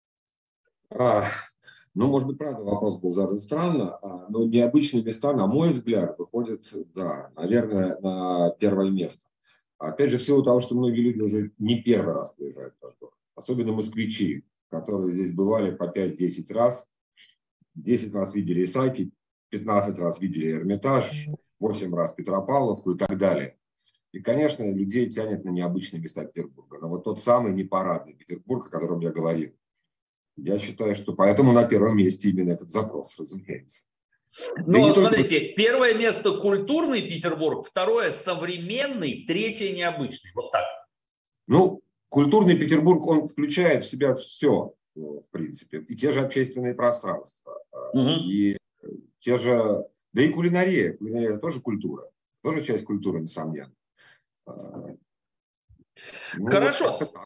А, ну, может быть, правда, вопрос был задан странно, но необычные места, на мой взгляд, выходят, да, наверное, на первое место. Опять же, в силу того, что многие люди уже не первый раз приезжают в наш город. Особенно москвичи, которые здесь бывали по пять-десять раз. десять раз видели Исаакиев, пятнадцать раз видели Эрмитаж, восемь раз Петропавловку и так далее. И, конечно, людей тянет на необычные места Петербурга. Но вот тот самый непарадный Петербург, о котором я говорил. Я считаю, что поэтому на первом месте именно этот запрос, разумеется. Ну, смотрите, только... первое место культурный Петербург, второе современный, третье необычный. Вот так. Ну, культурный Петербург, он включает в себя все, в принципе. И те же общественные пространства, угу. и те же... Да и кулинария. Кулинария – это тоже культура. Тоже часть культуры, несомненно. Ну, хорошо. Вот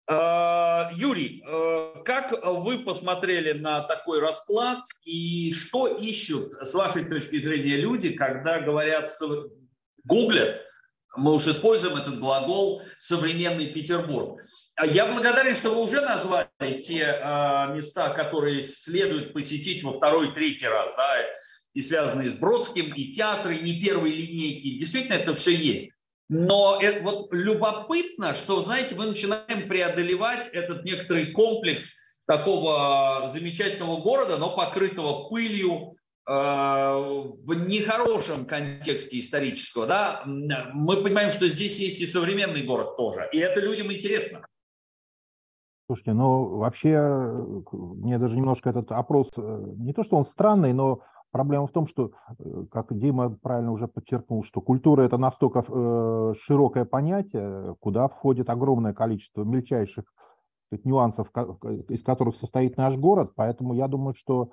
Юрий, как вы посмотрели на такой расклад и что ищут, с вашей точки зрения, люди, когда говорят, гуглят, мы уж используем этот глагол, современный Петербург. Я благодарен, что вы уже назвали те места, которые следует посетить во второй, третий раз, да, и связанные с Бродским, и театры, не первой линейки. Действительно, это все есть. Но это вот любопытно, что, знаете, мы начинаем преодолевать этот некоторый комплекс такого замечательного города, но покрытого пылью, э, в нехорошем контексте исторического. Да? Мы понимаем, что здесь есть и современный город тоже, и это людям интересно. Слушайте, ну вообще, мне даже немножко этот опрос, не то что он странный, но... Проблема в том, что, как Дима правильно уже подчеркнул, что культура – это настолько э, широкое понятие, куда входит огромное количество мельчайших, так сказать, нюансов, из которых состоит наш город. Поэтому я думаю, что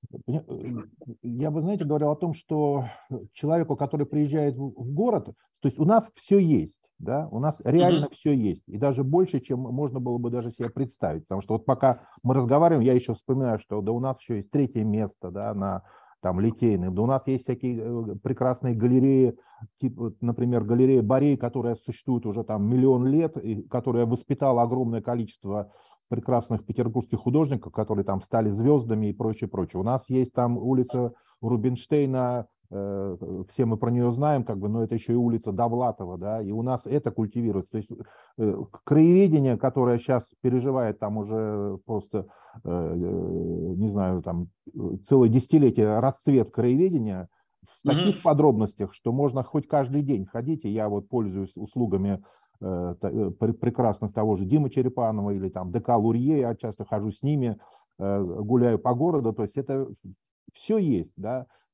я бы, знаете, говорил о том, что человеку, который приезжает в город, то есть у нас все есть, да, у нас реально mm-hmm. все есть, и даже больше, чем можно было бы даже себе представить. Потому что вот пока мы разговариваем, я еще вспоминаю, что да у нас еще есть третье место, да, на там литейным. Да у нас есть всякие прекрасные галереи, типа, например, галерея Борей, которая существует уже там миллион лет, и которая воспитала огромное количество прекрасных петербургских художников, которые там стали звездами и прочее, прочее. У нас есть там улица Рубинштейна, э, все мы про нее знаем, как бы, но это еще и улица Довлатова, да, и у нас это культивируется. То есть э, краеведение, которое сейчас переживает там уже просто, э, не знаю, там целое десятилетие расцвет краеведения в таких mm-hmm. подробностях, что можно хоть каждый день ходить, и я вот пользуюсь услугами э, прекрасных того же Димы Черепанова или там ДК Лурье, я часто хожу с ними, э, гуляю по городу, то есть это все есть, да.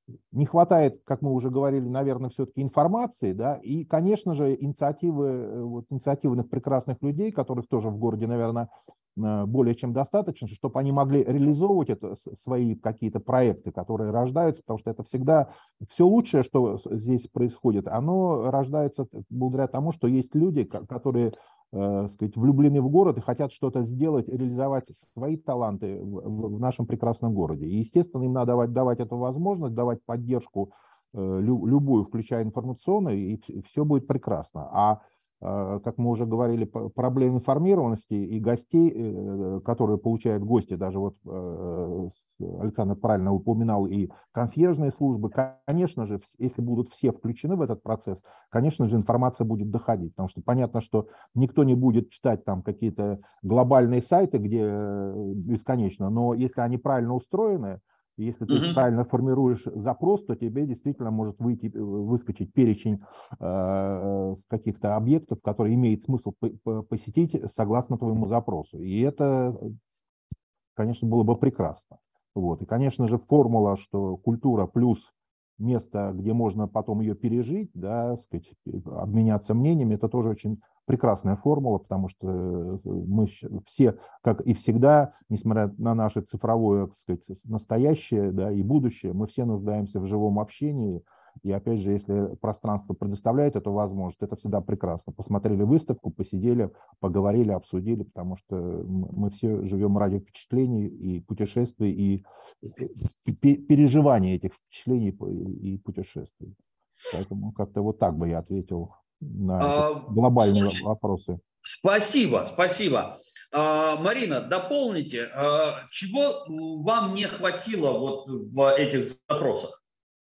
не хватает, как мы уже говорили, наверное, все-таки информации, да, и, конечно же, инициативы, вот, инициативных прекрасных людей, которых тоже в городе, наверное, более чем достаточно, чтобы они могли реализовывать это, свои какие-то проекты, которые рождаются, потому что это всегда все лучшее, что здесь происходит, оно рождается благодаря тому, что есть люди, которые, э, сказать, влюблены в город и хотят что-то сделать, реализовать свои таланты в, в нашем прекрасном городе. И, естественно, им надо давать, давать эту возможность, давать поддержку э, лю, любую, включая информационную, и все будет прекрасно. А как мы уже говорили, проблем информированности и гостей, которые получают гости, даже вот Александр правильно упоминал, и консьержные службы, конечно же, если будут все включены в этот процесс, конечно же, информация будет доходить, потому что понятно, что никто не будет читать там какие-то глобальные сайты, где бесконечно, но если они правильно устроены, если ты mm-hmm. правильно формируешь запрос, то тебе действительно может выйти, выскочить перечень э, каких-то объектов, которые имеет смысл посетить согласно твоему запросу. И это, конечно, было бы прекрасно. Вот. И, конечно же, формула, что культура плюс место, где можно потом ее пережить, да, сказать, обменяться мнениями, это тоже очень прекрасная формула, потому что мы все, как и всегда, несмотря на наше цифровое, так сказать, настоящее, да, и будущее, мы все нуждаемся в живом общении. И опять же, если пространство предоставляет эту возможность, это всегда прекрасно. Посмотрели выставку, посидели, поговорили, обсудили, потому что мы все живем ради впечатлений и путешествий, и переживания этих впечатлений и путешествий. Поэтому как-то вот так бы я ответил на а, глобальные слушай, вопросы. Спасибо, спасибо. А, Марина, дополните, а, чего вам не хватило вот в этих запросах?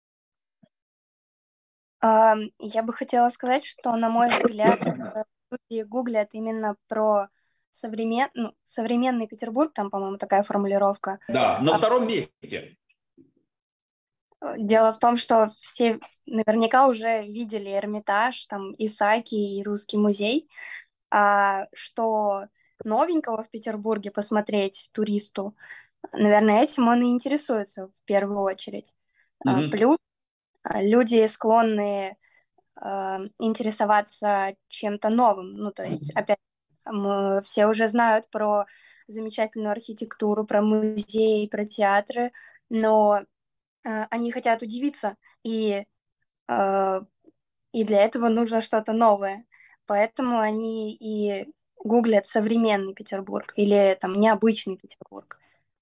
Я бы хотела сказать, что, на мой взгляд, люди гуглят именно про современ... ну, современный Петербург, там, по-моему, такая формулировка. Да, на втором месте. Дело в том, что все наверняка уже видели Эрмитаж, там, Исаки и Русский музей, а что новенького в Петербурге посмотреть туристу, наверное, этим он и интересуется в первую очередь. Mm-hmm. Плюс люди склонны э, интересоваться чем-то новым. Ну, то есть, опять, мы все уже знают про замечательную архитектуру, про музеи, про театры, но э, они хотят удивиться, и, э, и для этого нужно что-то новое. Поэтому они и гуглят современный Петербург или там необычный Петербург.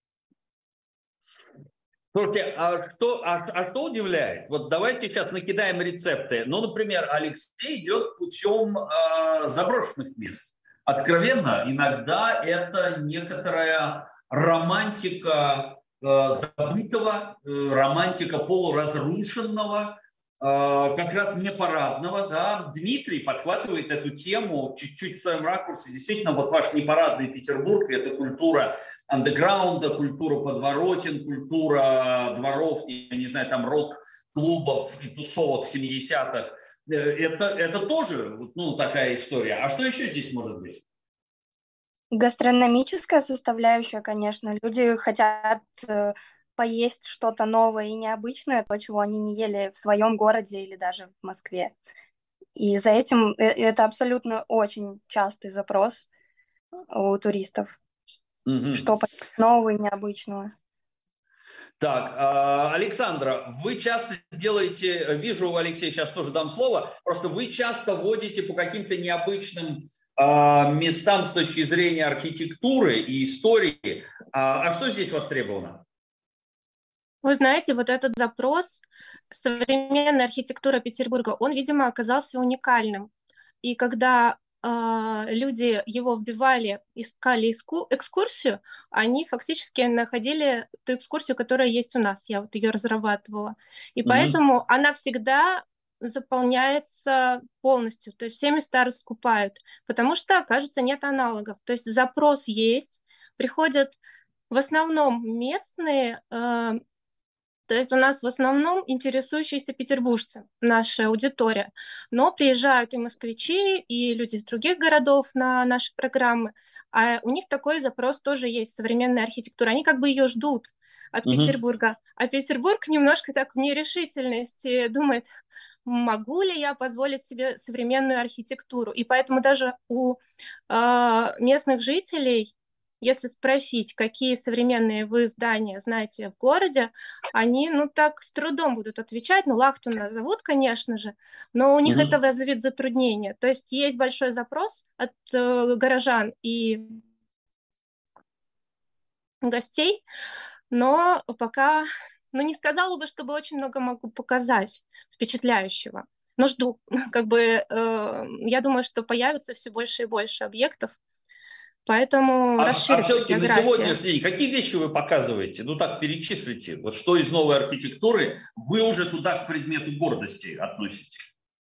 Слушайте, а что, а, а что удивляет? Вот давайте сейчас накидаем рецепты. Ну, например, Алексей идет путем э, заброшенных мест. Откровенно, иногда это некоторая романтика э, забытого, э, романтика полуразрушенного, э, как раз непарадного. Да? Дмитрий подхватывает эту тему чуть-чуть в своем ракурсе. Действительно, вот ваш непарадный Петербург – это культура андеграунда, культура подворотен, культура дворов, я не знаю, там рок-клубов и тусовок семидесятых. Это, это тоже, ну, такая история. А что еще здесь может быть? Гастрономическая составляющая, конечно. Люди хотят э, поесть что-то новое и необычное, то, чего они не ели в своем городе или даже в Москве. И за этим э, это абсолютно очень частый запрос у туристов. Угу. Что нового и необычного. Так, Александра, вы часто делаете, вижу, Алексей, сейчас тоже дам слово, просто вы часто водите по каким-то необычным местам с точки зрения архитектуры и истории. А что здесь востребовано? Вы знаете, вот этот запрос «Современная архитектура Петербурга», он, видимо, оказался уникальным. И когда люди его вбивали, искали экскурсию, они фактически находили ту экскурсию, которая есть у нас. Я вот ее разрабатывала. И mm-hmm. поэтому она всегда заполняется полностью. То есть все места раскупают, потому что, кажется, нет аналогов. То есть запрос есть, приходят в основном местные, э, то есть у нас в основном интересующиеся петербуржцы, наша аудитория, но приезжают и москвичи, и люди из других городов на наши программы, а у них такой запрос тоже есть, современная архитектура, они как бы ее ждут, от Мгм. Петербурга. А Петербург немножко так в нерешительности думает, могу ли я позволить себе современную архитектуру. И поэтому даже у э, местных жителей, если спросить, какие современные вы здания знаете в городе, они, ну, так с трудом будут отвечать. Ну, Лахту назовут, конечно же, но у них Мгм. это вызовет затруднение. То есть есть большой запрос от э, горожан и гостей, но пока, ну, не сказала бы, чтобы очень много могу показать впечатляющего. Но жду, как бы, э, я думаю, что появится все больше и больше объектов, поэтому А, а расширится все-таки на география. сегодняшний день какие вещи вы показываете? Ну так перечислите. Вот что из новой архитектуры вы уже туда к предмету гордости относите?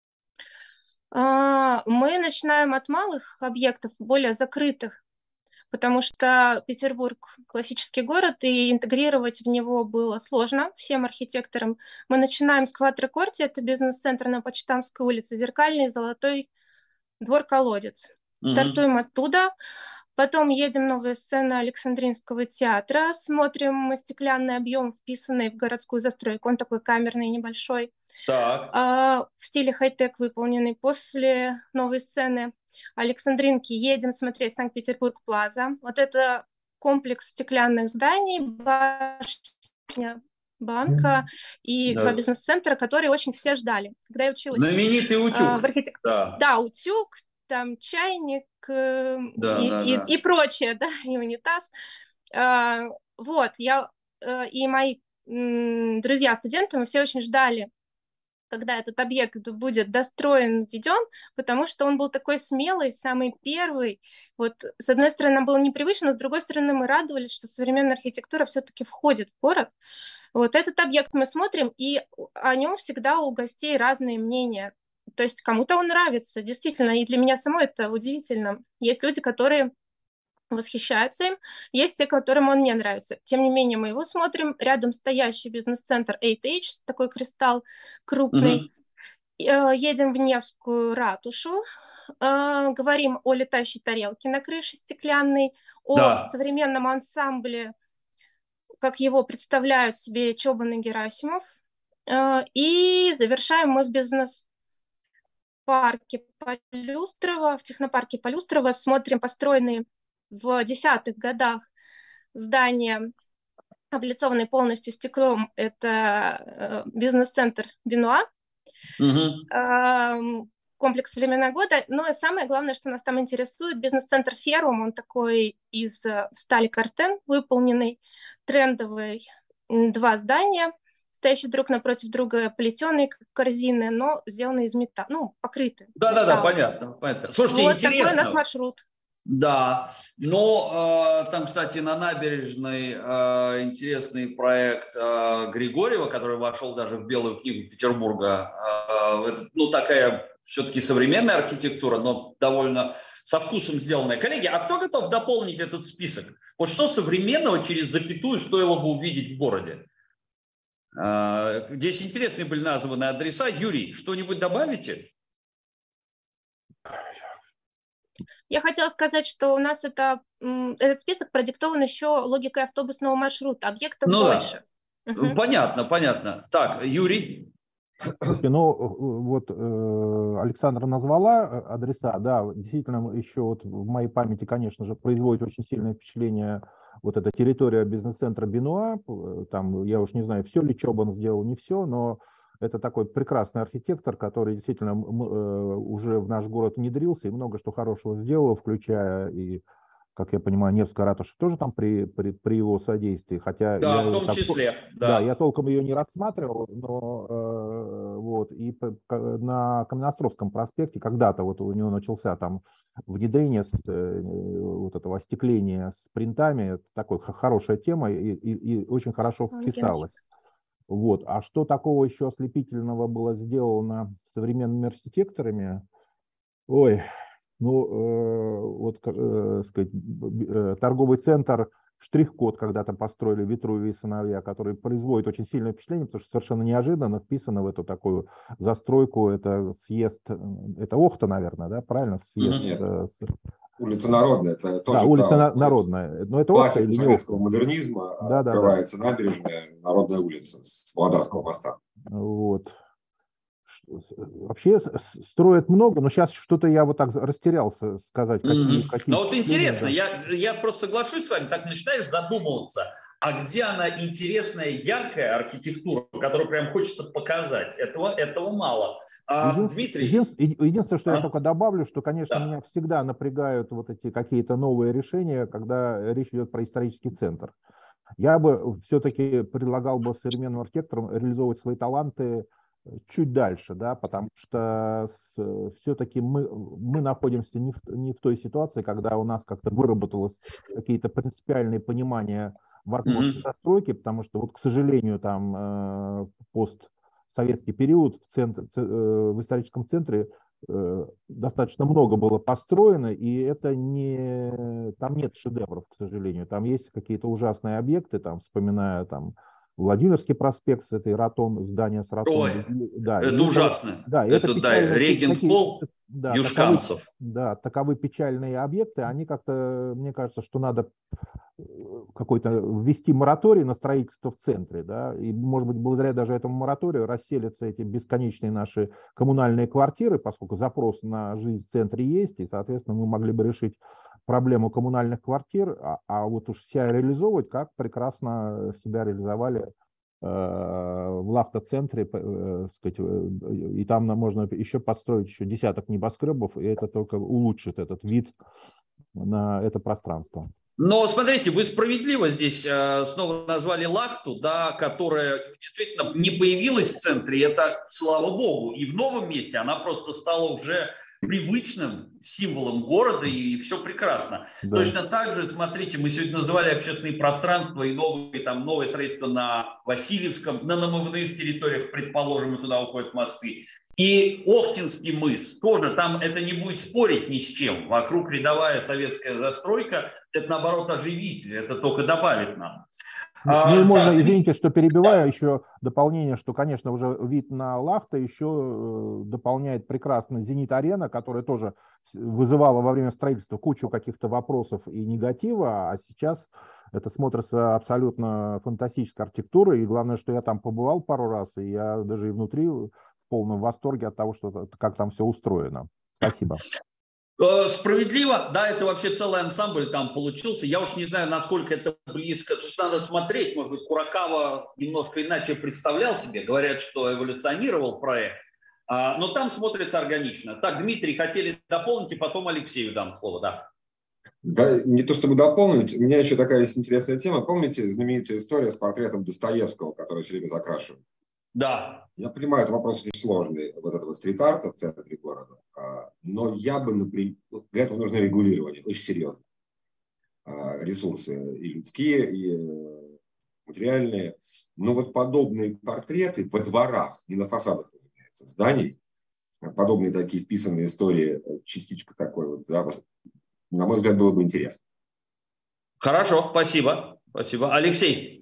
А, Мы начинаем от малых объектов, более закрытых, потому что Петербург классический город, и интегрировать в него было сложно всем архитекторам. Мы начинаем с Кватро-Корти, это бизнес-центр на Почтамской улице, Зеркальный, Золотой двор-колодец. Мгм. Стартуем оттуда, потом едем в новые сцены Александринского театра, смотрим стеклянный объем, вписанный в городскую застройку, он такой камерный, небольшой, Так. а, в стиле хай-тек выполненный. После новой сцены Александринки едем смотреть Санкт-Петербург Плаза. Вот это комплекс стеклянных зданий, башня банка и два Да. бизнес-центра, которые очень все ждали. Когда я училась Знаменитый а, утюг. в архитектуре, Да. да, утюг, там чайник э, Да, и, да, и, да. и прочее, да, и унитаз. А, вот, я э, и мои м, друзья-студенты, мы все очень ждали, когда этот объект будет достроен, введен, потому что он был такой смелый, самый первый. Вот, с одной стороны, нам было непривычно, но с другой стороны, мы радовались, что современная архитектура все-таки входит в город. Вот этот объект мы смотрим, и о нем всегда у гостей разные мнения. То есть кому-то он нравится, действительно, и для меня самой это удивительно. Есть люди, которые восхищаются им, есть те, которым он не нравится. Тем не менее, мы его смотрим. Рядом стоящий бизнес-центр восемь эйч, такой кристалл крупный. Мгм. Едем в Невскую ратушу, э, говорим о летающей тарелке на крыше стеклянной, о Да. современном ансамбле, как его представляют себе Чобан и Герасимов. Э, И завершаем мы в бизнес-парке Полюстрова, в технопарке Полюстрова, смотрим построенные в десятых годах здания, облицованные полностью стеклом. Это э, бизнес-центр Бенуа, Мгм. эм, комплекс «Времена года». Но и самое главное, что нас там интересует, бизнес-центр «Ферум». Он такой из э, стали картен выполненный, трендовый. М, Два здания, стоящие друг напротив друга, плетеные как корзины, но сделанные из металла, ну, покрыты Да, да, да, металлом. понятно, понятно. Слушайте, Вот такой у нас интересно. маршрут. Да, но э, там, кстати, на набережной э, интересный проект э, Григорьева, который вошел даже в Белую книгу Петербурга. Э, это, ну, такая все-таки современная архитектура, но довольно со вкусом сделанная. Коллеги, а кто готов дополнить этот список? Вот что современного через запятую стоило бы увидеть в городе? Э, здесь интересные были названы адреса. Юрий, что-нибудь добавите? Я хотела сказать, что у нас это, этот список продиктован еще логикой автобусного маршрута. Объектов Ну больше. да, Угу. понятно, понятно. Так, Юрий. Ну, вот э, Александра назвала адреса, да, действительно, еще вот в моей памяти, конечно же, производит очень сильное впечатление вот эта территория бизнес-центра Бенуа, там, я уж не знаю, все ли Чобан сделал, не все, но это такой прекрасный архитектор, который действительно э, уже в наш город внедрился и много что хорошего сделал, включая и, как я понимаю, Невская ратуша тоже там при, при, при его содействии, хотя Да, я, в том там, числе, да. да. я толком ее не рассматривал, но э, вот, и по, на Каменноостровском проспекте когда-то вот у него начался там внедрение с, э, вот этого остекления с принтами, это такой хорошая тема и, и, и очень хорошо вписалась. Вот. А что такого еще ослепительного было сделано современными архитекторами? Ой, ну, э, вот, э, сказать, э, торговый центр Штрих-код когда-то построили Витрувий и сыновья, который производит очень сильное впечатление, потому что совершенно неожиданно вписано в эту такую застройку. Это съезд, это Охта, наверное, да, правильно? Съезд. Нет. Э, Улица Народная, это тоже да, улица та, Народная. Но это классика ОКТА или не советского ОКТА? модернизма, Да, да, открывается да. набережная, Народная улица с Володарского моста. Вот. Вообще строят много, но сейчас что-то я вот так растерялся сказать. Какие, mm-hmm. какие Но вот интересно, да. я, я просто соглашусь с вами, так начинаешь задумываться, а где она интересная, яркая архитектура, которую прям хочется показать. Этого, этого мало. А, Един, Дмитрий? един, единственное, что а? я только добавлю, что, конечно, да. меня всегда напрягают вот эти какие-то новые решения, когда речь идет про исторический центр. Я бы все-таки предлагал бы современным архитекторам реализовывать свои таланты чуть дальше, да, потому что все-таки мы, мы находимся не в, не в той ситуации, когда у нас как-то выработалось какие-то принципиальные понимания возможности mm-hmm. застройки, потому что вот, к сожалению, там э, постсоветский период в, центр, э, в историческом центре э, достаточно много было построено, и это не, там нет шедевров, к сожалению, там есть какие-то ужасные объекты, там, вспоминая там Владимирский проспект с этой ротон, здание с ротондой. Ой, да, это и ужасно. Это, да, это, это да, Регенхолл, да, Юшканцев. Таковы, да, таковы печальные объекты, они как-то, мне кажется, что надо какой-то ввести мораторий на строительство в центре, да, и, может быть, благодаря даже этому мораторию расселятся эти бесконечные наши коммунальные квартиры, поскольку запрос на жизнь в центре есть, и, соответственно, мы могли бы решить проблему коммунальных квартир, а, а вот уж себя реализовывать, как прекрасно себя реализовали э, в Лахта-центре, э, сказать, и там можно еще построить еще десяток небоскребов, и это только улучшит этот вид на это пространство. Но смотрите, вы справедливо здесь э, снова назвали Лахту, да, которая действительно не появилась в центре, это слава богу, и в новом месте она просто стала уже привычным символом города, и все прекрасно. Да. Точно так же, смотрите, мы сегодня называли общественные пространства и новые, там, новое строительство на Васильевском, на намывных территориях, предположим, и туда уходят мосты. И Охтинский мыс тоже, там это не будет спорить ни с чем. Вокруг рядовая советская застройка, это наоборот оживит, это только добавит нам. Ну, а, и можно, так, извините, что перебиваю, да. еще дополнение, что, конечно, уже вид на Лахта еще дополняет прекрасно Зенит-арена, которая тоже вызывала во время строительства кучу каких-то вопросов и негатива, а сейчас это смотрится абсолютно фантастической архитектурой, и главное, что я там побывал пару раз, и я даже и внутри в полном восторге от того, что, как там все устроено. Спасибо. Справедливо, да, это вообще целый ансамбль там получился. Я уж не знаю, насколько это близко. То есть надо смотреть, может быть, Куракава немножко иначе представлял себе. Говорят, что эволюционировал проект, но там смотрится органично. Так, Дмитрий, хотели дополнить, и потом Алексею дам слово, да. Да, не то чтобы дополнить, у меня еще такая есть интересная тема. Помните знаменитая история с портретом Достоевского, который все время закрашивают? Да. Я понимаю, это вопрос очень сложный, вот этого стрит-арта в центре города, но я бы, например, для этого нужно регулирование, очень серьезно. Ресурсы и людские, и материальные. Но вот подобные портреты во дворах, не на фасадах, разумеется, зданий, подобные такие вписанные истории, частичка такой вот, да, на мой взгляд, было бы интересно. Хорошо, спасибо. Спасибо. Алексей.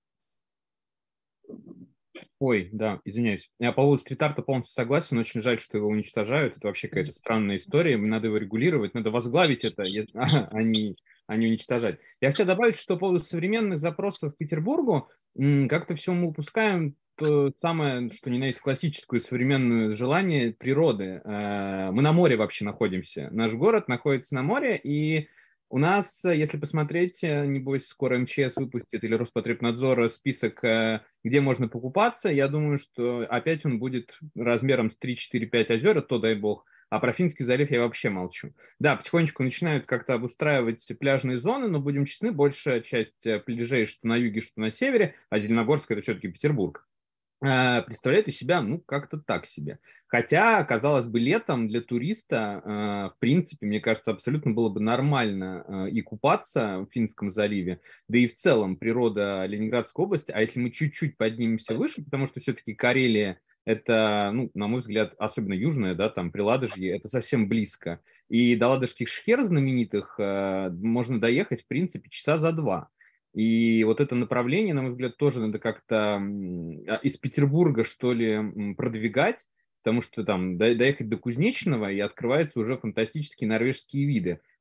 Ой, да, извиняюсь. Я по поводу стрит-арта полностью согласен. Очень жаль, что его уничтожают. Это вообще какая-то странная история. Надо его регулировать, надо возглавить это, а не, а не уничтожать. Я хотел добавить, что по поводу современных запросов к Петербургу, как-то все мы упускаем то самое, что ни на есть классическое современное желание природы. Мы на море вообще находимся. Наш город находится на море, и у нас, если посмотреть, небось, скоро эм че эс выпустит или Роспотребнадзор список, где можно покупаться. Я думаю, что опять он будет размером с три, четыре, пять озер, то дай бог. А про Финский залив я вообще молчу. Да, потихонечку начинают как-то обустраивать пляжные зоны, но, будем честны, большая часть пляжей, что на юге, что на севере, а Зеленогорск — это все-таки Петербург, представляет из себя, ну, как-то так себе. Хотя, казалось бы, летом для туриста, э, в принципе, мне кажется, абсолютно было бы нормально э, и купаться в Финском заливе, да и в целом природа Ленинградской области, а если мы чуть-чуть поднимемся выше, потому что все-таки Карелия, это, ну, на мой взгляд, особенно южная, да, там, Приладожье, это совсем близко. И до Ладожских шхер знаменитых э, можно доехать, в принципе, часа за два. И вот это направление, на мой взгляд, тоже надо как-то из Петербурга, что ли, продвигать, потому что там доехать до Кузнечного, и открываются уже фантастические норвежские виды.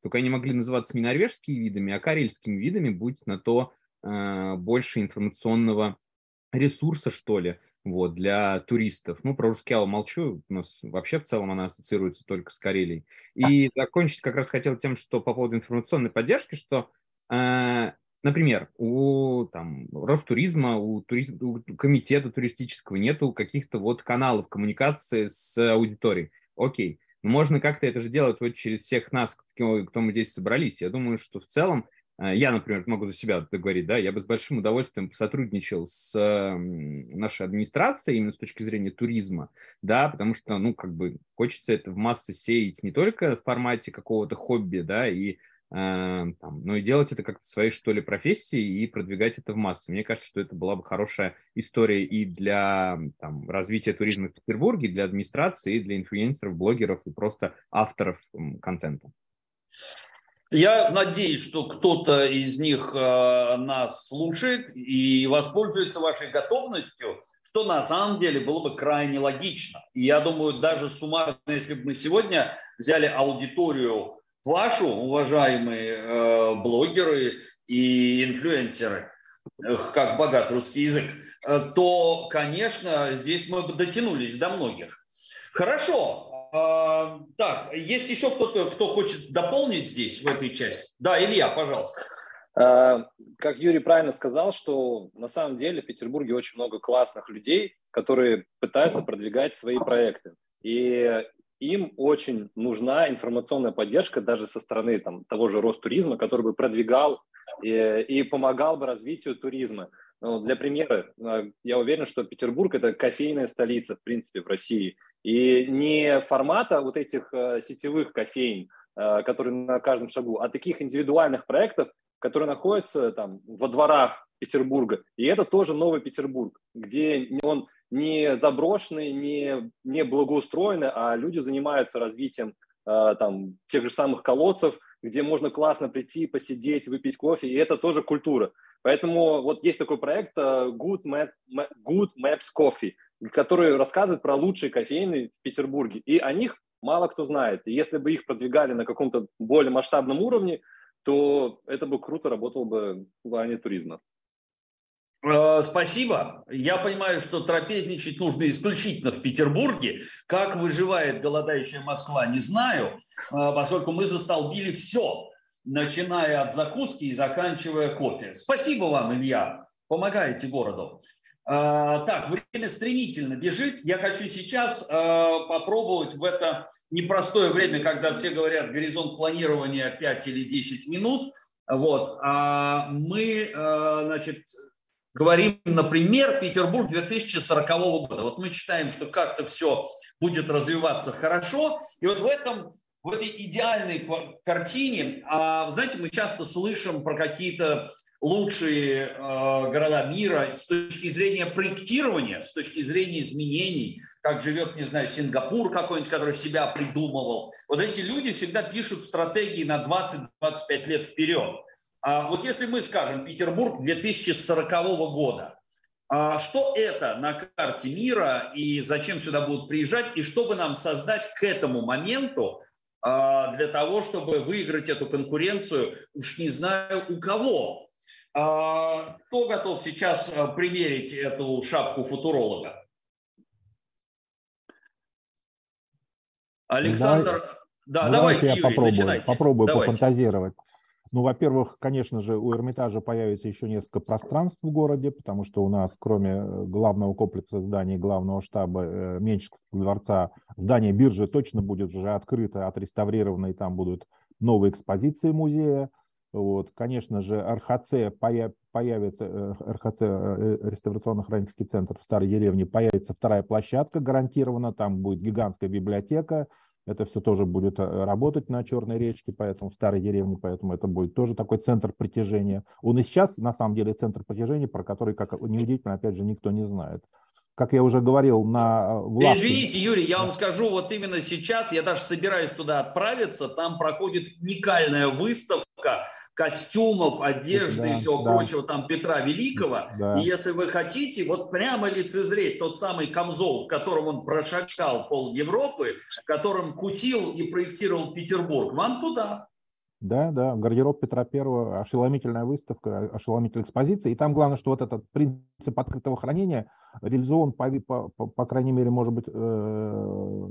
только они могли называться не норвежскими видами, а карельскими видами, будь на то э, больше информационного ресурса, что ли, вот, для туристов. Ну, про Рускеала молчу, у нас вообще в целом она ассоциируется только с Карелией. И закончить как раз хотел тем, что по поводу информационной поддержки, что, э, например, у там, Ростуризма, у, тури... у комитета туристического нету каких-то вот каналов коммуникации с аудиторией. Окей, можно как-то это же делать вот через всех нас, кто, кто мы здесь собрались. Я думаю, что в целом я, например, могу за себя говорить, да, я бы с большим удовольствием сотрудничал с э, нашей администрацией именно с точки зрения туризма, да, потому что, ну, как бы хочется это в массы сеять не только в формате какого-то хобби, да, и, э, там, но и делать это как-то своей, что ли, профессией и продвигать это в массы. Мне кажется, что это была бы хорошая история и для там, развития туризма в Петербурге, и для администрации, и для инфлюенсеров, блогеров и просто авторов м, контента. Я надеюсь, что кто-то из них э, нас слушает и воспользуется вашей готовностью, что на самом деле было бы крайне логично. И я думаю, даже суммарно, если бы мы сегодня взяли аудиторию вашу, уважаемые э, блогеры и инфлюенсеры, э, как богат русский язык, э, то, конечно, здесь мы бы дотянулись до многих. Хорошо. А, так, есть еще кто-то, кто хочет дополнить здесь, в этой части? Да, Илья, пожалуйста. А, как Юрий правильно сказал, что на самом деле в Петербурге очень много классных людей, которые пытаются продвигать свои проекты. И им очень нужна информационная поддержка даже со стороны там, того же Ростуризма, который бы продвигал и, и помогал бы развитию туризма. Ну, для примера, я уверен, что Петербург – это кофейная столица, в принципе, в России. И не формата вот этих э, сетевых кофейн, э, которые на каждом шагу, а таких индивидуальных проектов, которые находятся там во дворах Петербурга. И это тоже новый Петербург, где он не заброшенный, не, не благоустроенный, а люди занимаются развитием э, там, тех же самых колодцев, где можно классно прийти, посидеть, выпить кофе, и это тоже культура. Поэтому вот есть такой проект Good, Map, Good Maps Coffee, который рассказывает про лучшие кофейны в Петербурге. И о них мало кто знает. И если бы их продвигали на каком-то более масштабном уровне, то это бы круто работало бы в плане туризма. Спасибо. Я понимаю, что трапезничать нужно исключительно в Петербурге. Как выживает голодающая Москва, не знаю, поскольку мы застолбили все, начиная от закуски и заканчивая кофе. Спасибо вам, Илья. Помогаете городу. Так, время стремительно бежит. Я хочу сейчас попробовать в это непростое время, когда все говорят, горизонт планирования пять или десять минут. Вот. А мы, значит, говорим, например, Петербург две тысячи сорокового года. Вот мы считаем, что как-то все будет развиваться хорошо. И вот в этом, в этой идеальной картине, знаете, мы часто слышим про какие-то лучшие э, города мира с точки зрения проектирования, с точки зрения изменений, как живет, не знаю, Сингапур какой-нибудь, который себя придумывал. Вот эти люди всегда пишут стратегии на двадцать-двадцать пять лет вперед. А вот если мы скажем Петербург две тысячи сорокового года, а что это на карте мира и зачем сюда будут приезжать, и что бы нам создать к этому моменту а, для того, чтобы выиграть эту конкуренцию, уж не знаю у кого. А, кто готов сейчас примерить эту шапку футуролога? Александр, Давай, да, давайте, давайте, я Юрий, попробую, начинайте. попробую давайте. пофантазировать. Ну, во-первых, конечно же, у Эрмитажа появится еще несколько пространств в городе, потому что у нас, кроме главного комплекса зданий, главного штаба э, Меньшикского дворца, здание биржи точно будет уже открыто, отреставрировано, и там будут новые экспозиции музея. Вот, конечно же, эр ха цэ появится, эр ха цэ, реставрационно-хранительский центр в Старой деревне, появится вторая площадка гарантированно, там будет гигантская библиотека. Это все тоже будет работать на Черной речке, поэтому в Старой деревне, поэтому это будет тоже такой центр притяжения. Он и сейчас, на самом деле, центр притяжения, про который, как неудивительно, опять же, никто не знает. Как я уже говорил, на власти... Извините, Юрий, я вам скажу, вот именно сейчас, я даже собираюсь туда отправиться, там проходит уникальная выставка костюмов, одежды да, и всего да. прочего, там Петра Великого. Да. И если вы хотите, вот прямо лицезреть тот самый камзол, в котором он прошагал пол Европы, которым кутил и проектировал Петербург, вам туда. Да, да, гардероб Петра Первого, ошеломительная выставка, ошеломительная экспозиция. И там главное, что вот этот принцип открытого хранения реализован, по, по, по, по крайней мере, может быть, э,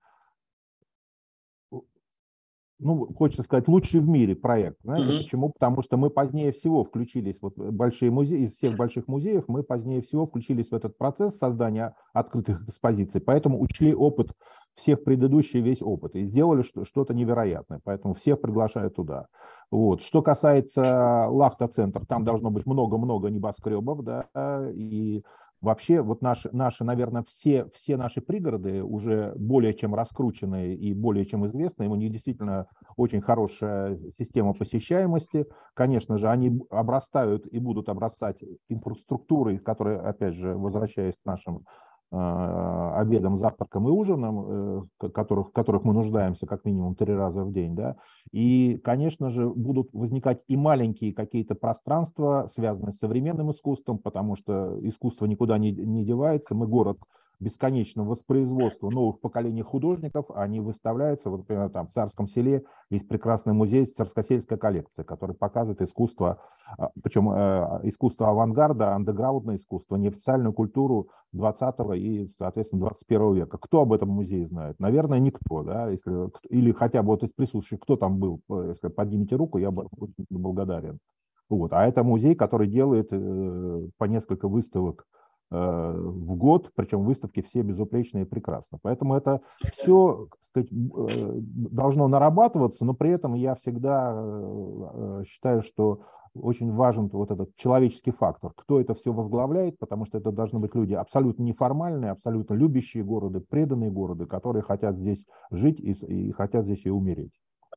ну, хочется сказать, лучший в мире проект. Знаете, mm-hmm. почему? Потому что мы позднее всего включились, вот большие музеи, из всех больших музеев, мы позднее всего включились в этот процесс создания открытых экспозиций, поэтому учли опыт всех предыдущих, весь опыт, и сделали что-то невероятное, поэтому всех приглашаю туда. Вот. Что касается Лахта-центра, там должно быть много-много небоскребов, да, и вообще, вот наши, наши, наверное, все, все наши пригороды уже более чем раскрученные и более чем известные. У них действительно очень хорошая система посещаемости. Конечно же, они обрастают и будут обрастать инфраструктурой, которая, опять же, возвращаясь к нашим э, обедам, завтракам и ужинам, э, которых, которых мы нуждаемся как минимум три раза в день. Да? И, конечно же, будут возникать и маленькие какие-то пространства, связанные с современным искусством, потому что искусство никуда не, не девается. Мы город бесконечного воспроизводства новых поколений художников, они выставляются, вот, например, там в Царском Селе есть прекрасный музей «Царскосельская коллекция», который показывает искусство, причем э, искусство авангарда, андеграундное искусство, неофициальную культуру двадцатого и, соответственно, двадцать первого века. Кто об этом музее знает? Наверное, никто, да, если, или хотя бы вот из присутствующих, кто там был, если поднимите руку, я бы очень благодарен. Вот. А это музей, который делает э, по несколько выставок в год, причем выставки все безупречные и прекрасно. Поэтому это все, так сказать, должно нарабатываться, но при этом я всегда считаю, что очень важен вот этот человеческий фактор. Кто это все возглавляет, потому что это должны быть люди абсолютно неформальные, абсолютно любящие города, преданные города, которые хотят здесь жить и, и хотят здесь и умереть.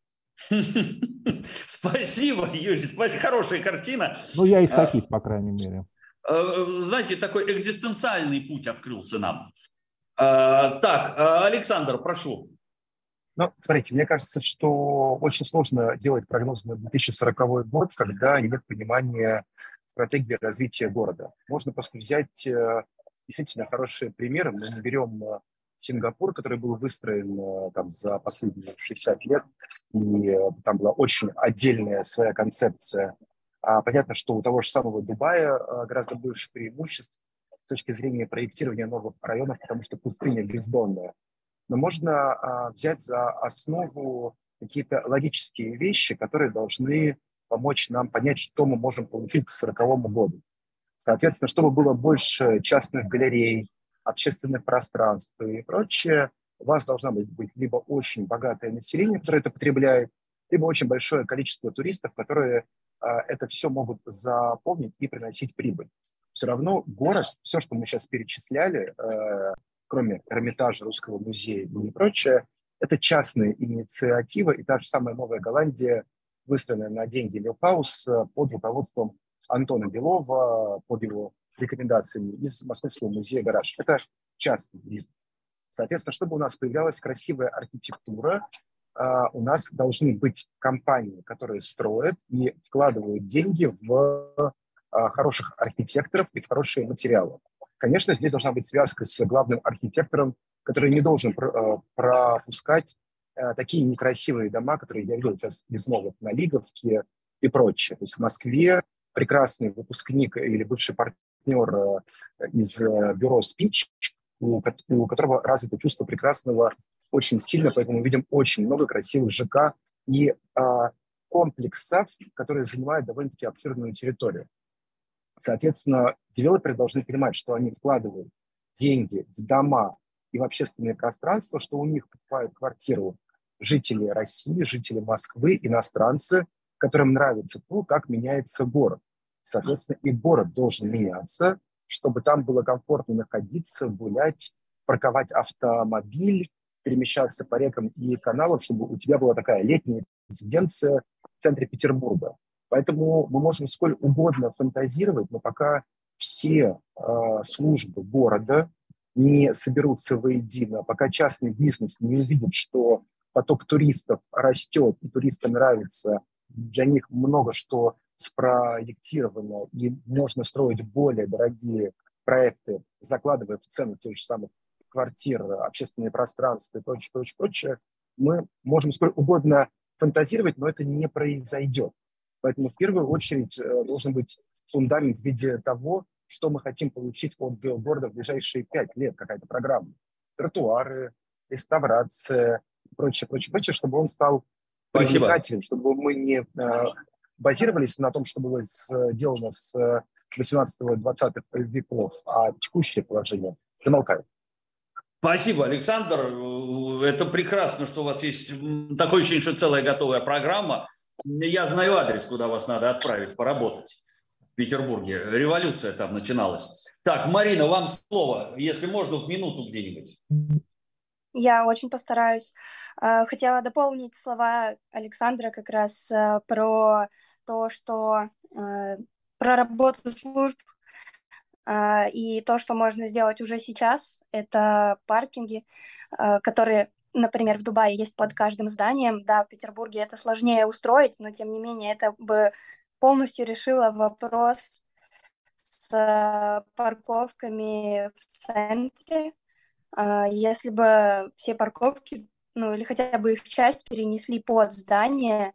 Спасибо, Юрий, спасибо. Хорошая картина. Ну, я из таких, по крайней мере. Знаете, такой экзистенциальный путь открылся нам. Так, Александр, прошу. Ну, смотрите, мне кажется, что очень сложно делать прогноз на две тысячи сороковой год, когда нет понимания стратегии развития города. Можно просто взять действительно хорошие примеры. Мы берем Сингапур, который был выстроен там за последние шестьдесят лет, и там была очень отдельная своя концепция. А понятно, что у того же самого Дубая гораздо больше преимуществ с точки зрения проектирования новых районов, потому что пустыня бездонная. Но можно а, взять за основу какие-то логические вещи, которые должны помочь нам понять, что мы можем получить к сороковому году. Соответственно, чтобы было больше частных галерей, общественных пространств и прочее, у вас должна быть, быть либо очень богатое население, которое это потребляет, либо очень большое количество туристов, которые это все могут заполнить и приносить прибыль. Все равно город, все, что мы сейчас перечисляли, э, кроме Эрмитажа, Русского музея и прочее, это частные инициативы, и та же самая Новая Голландия, выстроенная на деньги Леопаус под руководством Антона Белова, под его рекомендациями из Московского музея «Гараж». Это частный бизнес. Соответственно, чтобы у нас появлялась красивая архитектура, Uh, у нас должны быть компании, которые строят и вкладывают деньги в uh, хороших архитекторов и в хорошие материалы. Конечно, здесь должна быть связка с главным архитектором, который не должен uh, пропускать uh, такие некрасивые дома, которые я видел сейчас из новых на Лиговке и прочее. То есть в Москве прекрасный выпускник или бывший партнер uh, из uh, бюро Speech, у, у которого развито чувство прекрасного очень сильно, поэтому мы видим очень много красивых ЖК и а, комплексов, которые занимают довольно-таки обширную территорию. Соответственно, девелоперы должны понимать, что они вкладывают деньги в дома и в общественные пространства, что у них покупают квартиру жители России, жители Москвы, иностранцы, которым нравится то, как меняется город. Соответственно, и город должен меняться, чтобы там было комфортно находиться, гулять, парковать автомобиль, перемещаться по рекам и каналам, чтобы у тебя была такая летняя резиденция в центре Петербурга. Поэтому мы можем сколь угодно фантазировать, но пока все э, службы города не соберутся воедино, пока частный бизнес не увидит, что поток туристов растет и туристам нравится, для них много что спроектировано, и можно строить более дорогие проекты, закладывая в цену тех же самых квартир, общественные пространства и прочее, прочее, прочее, мы можем сколько угодно фантазировать, но это не произойдет. Поэтому в первую очередь должен быть фундамент в виде того, что мы хотим получить от города в ближайшие пять лет, какая-то программа. Тротуары, реставрация, прочее, прочее, прочее, чтобы он стал привлекательным, чтобы мы не базировались на том, что было сделано с восемнадцатого-двадцатого веков, а текущее положение. Замолкаю. Спасибо, Александр. Это прекрасно, что у вас есть такое ощущение, что целая готовая программа. Я знаю адрес, куда вас надо отправить поработать в Петербурге. Революция там начиналась. Так, Марина, вам слово, если можно, в минуту где-нибудь. Я очень постараюсь. Хотела дополнить слова Александра как раз про то, что про работу служб и то, что можно сделать уже сейчас. Это паркинги, которые, например, в Дубае есть под каждым зданием. Да, в Петербурге это сложнее устроить, но тем не менее это бы полностью решило вопрос с парковками в центре. Если бы все парковки, ну или хотя бы их часть перенесли под здание,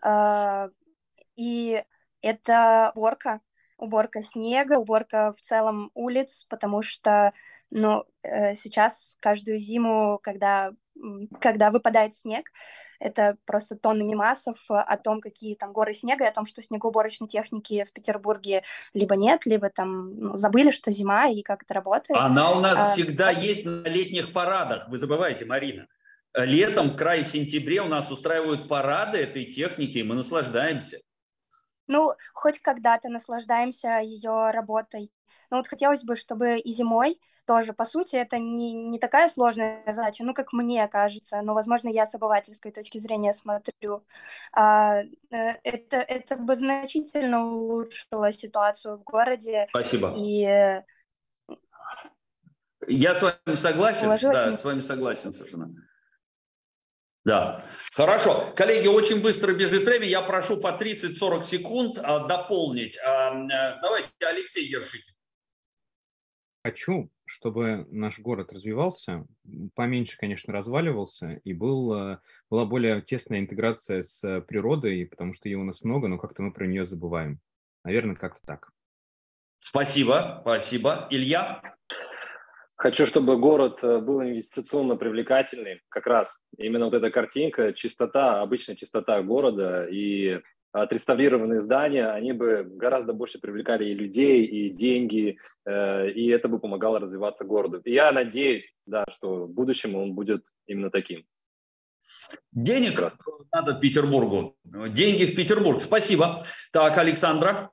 и это уборка, уборка снега, уборка в целом улиц, потому что, ну, сейчас каждую зиму, когда, когда выпадает снег, это просто тонны мемасов о том, какие там горы снега, и о том, что снегоуборочной техники в Петербурге либо нет, либо там ну, забыли, что зима и как это работает. Она у нас а, всегда а... есть на летних парадах, вы забываете, Марина. Летом, край в сентябре у нас устраивают парады этой техники, и мы наслаждаемся. Ну, хоть когда-то наслаждаемся ее работой. Но вот хотелось бы, чтобы и зимой тоже, по сути, это не, не такая сложная задача, ну, как мне кажется, но, возможно, я с обывательской точки зрения смотрю. А, это, это бы значительно улучшило ситуацию в городе. Спасибо. И... Я с вами согласен, да, мне... с вами согласен совершенно. Да, хорошо. Коллеги, очень быстро бежит время. Я прошу по тридцать-сорок секунд а, дополнить. А, давайте, Алексей Ершикин. Хочу, чтобы наш город развивался, поменьше, конечно, разваливался, и был, была более тесная интеграция с природой, потому что ее у нас много, но как-то мы про нее забываем. Наверное, как-то так. Спасибо, спасибо. Илья? Хочу, чтобы город был инвестиционно привлекательный. Как раз именно вот эта картинка, чистота, обычная чистота города и отреставрированные здания, они бы гораздо больше привлекали и людей, и деньги, э, и это бы помогало развиваться городу. И я надеюсь, да, что в будущем он будет именно таким. Денег Раз. надо Петербургу. Деньги в Петербург. Спасибо. Так, Александра.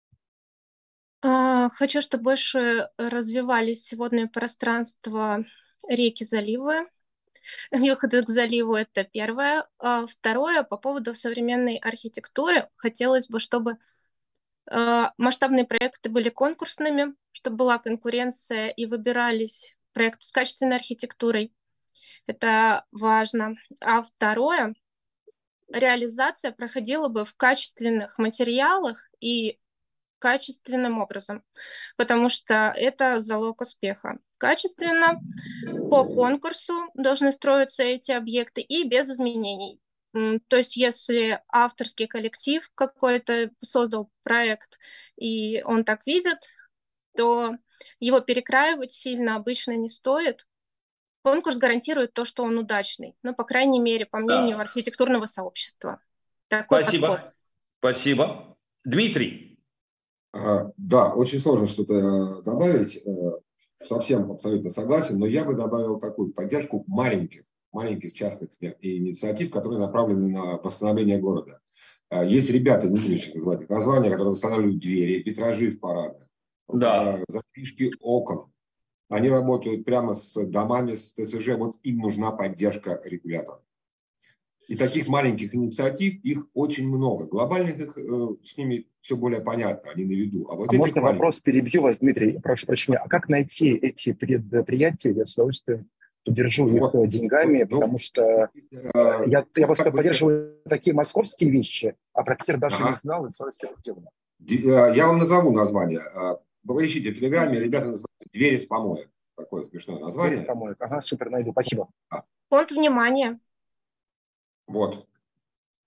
Хочу, чтобы больше развивались водные пространства, реки, заливы. Выходы к заливу – это первое. А второе, по поводу современной архитектуры, хотелось бы, чтобы э, масштабные проекты были конкурсными, чтобы была конкуренция и выбирались проекты с качественной архитектурой. Это важно. А второе, реализация проходила бы в качественных материалах и качественным образом, потому что это залог успеха. Качественно, по конкурсу должны строиться эти объекты и без изменений. То есть если авторский коллектив какой-то создал проект, и он так видит, то его перекраивать сильно обычно не стоит. Конкурс гарантирует то, что он удачный, ну, по крайней мере, по мнению да. архитектурного сообщества. Такой Спасибо. подход. Спасибо. Дмитрий. Да, очень сложно что-то добавить, совсем абсолютно согласен, но я бы добавил такую поддержку маленьких, маленьких частных инициатив, которые направлены на восстановление города. Есть ребята, не буду сейчас называть их названия, которые восстанавливают двери, витражи в парадах, да. задвижки окон. Они работают прямо с домами, с ТСЖ, вот им нужна поддержка регуляторов. И таких маленьких инициатив, их очень много. Глобальных их, э, с ними все более понятно, они на виду. А, вот а можно маленьких... вопрос, перебью вас, Дмитрий, прошу прощения. А как найти эти предприятия? Я с удовольствием поддержу вот. их деньгами, ну, потому что э, я, я просто поддерживаю бы... такие московские вещи, а про Питер даже ага. не знал, и с удовольствием делаю. Я вам назову название. Вы ищите в Телеграме, ребята называются «Двери с помоек». Такое смешное название. «Двери с помоек». Ага, супер, найду. Спасибо. Фонд внимания. Вот.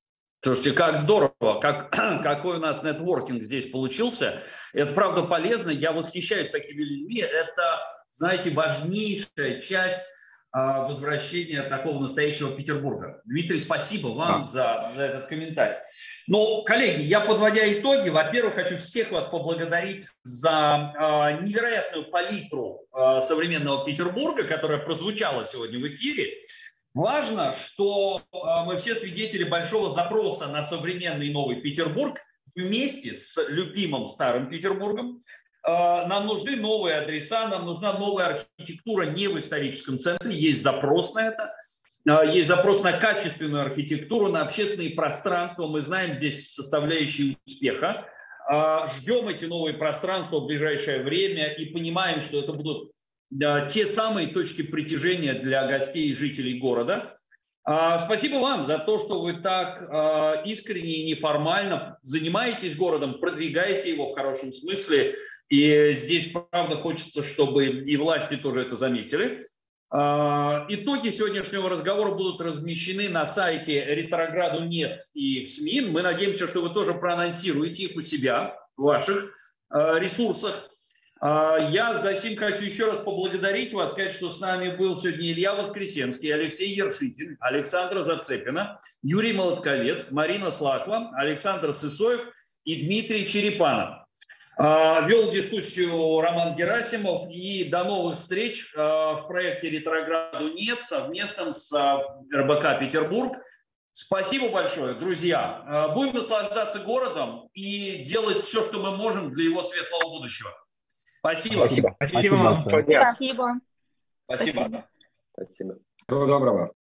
Слушайте, как здорово, как, какой у нас нетворкинг здесь получился. Это правда полезно, я восхищаюсь такими людьми. Это, знаете, важнейшая часть а, возвращения такого настоящего Петербурга. Дмитрий, спасибо вам а. за, за этот комментарий. Ну, коллеги, я, подводя итоги, во-первых, хочу всех вас поблагодарить за а, невероятную палитру а, современного Петербурга, которая прозвучала сегодня в эфире. Важно, что мы все свидетели большого запроса на современный новый Петербург вместе с любимым старым Петербургом. Нам нужны новые адреса, нам нужна новая архитектура не в историческом центре. Есть запрос на это. Есть запрос на качественную архитектуру, на общественные пространства. Мы знаем здесь составляющие успеха. Ждем эти новые пространства в ближайшее время и понимаем, что это будут те самые точки притяжения для гостей и жителей города. Спасибо вам за то, что вы так искренне и неформально занимаетесь городом, продвигаете его в хорошем смысле. И здесь, правда, хочется, чтобы и власти тоже это заметили. Итоги сегодняшнего разговора будут размещены на сайте Ретрограду нет и в СМИ. Мы надеемся, что вы тоже проанонсируете их у себя в ваших ресурсах. Я за сим хочу еще раз поблагодарить вас, сказать, что с нами был сегодня Илья Воскресенский, Алексей Ершитин, Александра Зацепина, Юрий Молотковец, Марина Слаква, Александр Сысоев и Дмитрий Черепанов. Вел дискуссию Роман Герасимов. И до новых встреч в проекте «Ретрограду нет» совместном с эр бэ ка «Петербург». Спасибо большое, друзья. Будем наслаждаться городом и делать все, что мы можем для его светлого будущего. Спасибо. Спасибо. Спасибо вам. Спасибо. Спасибо. Спасибо. Всего доброго.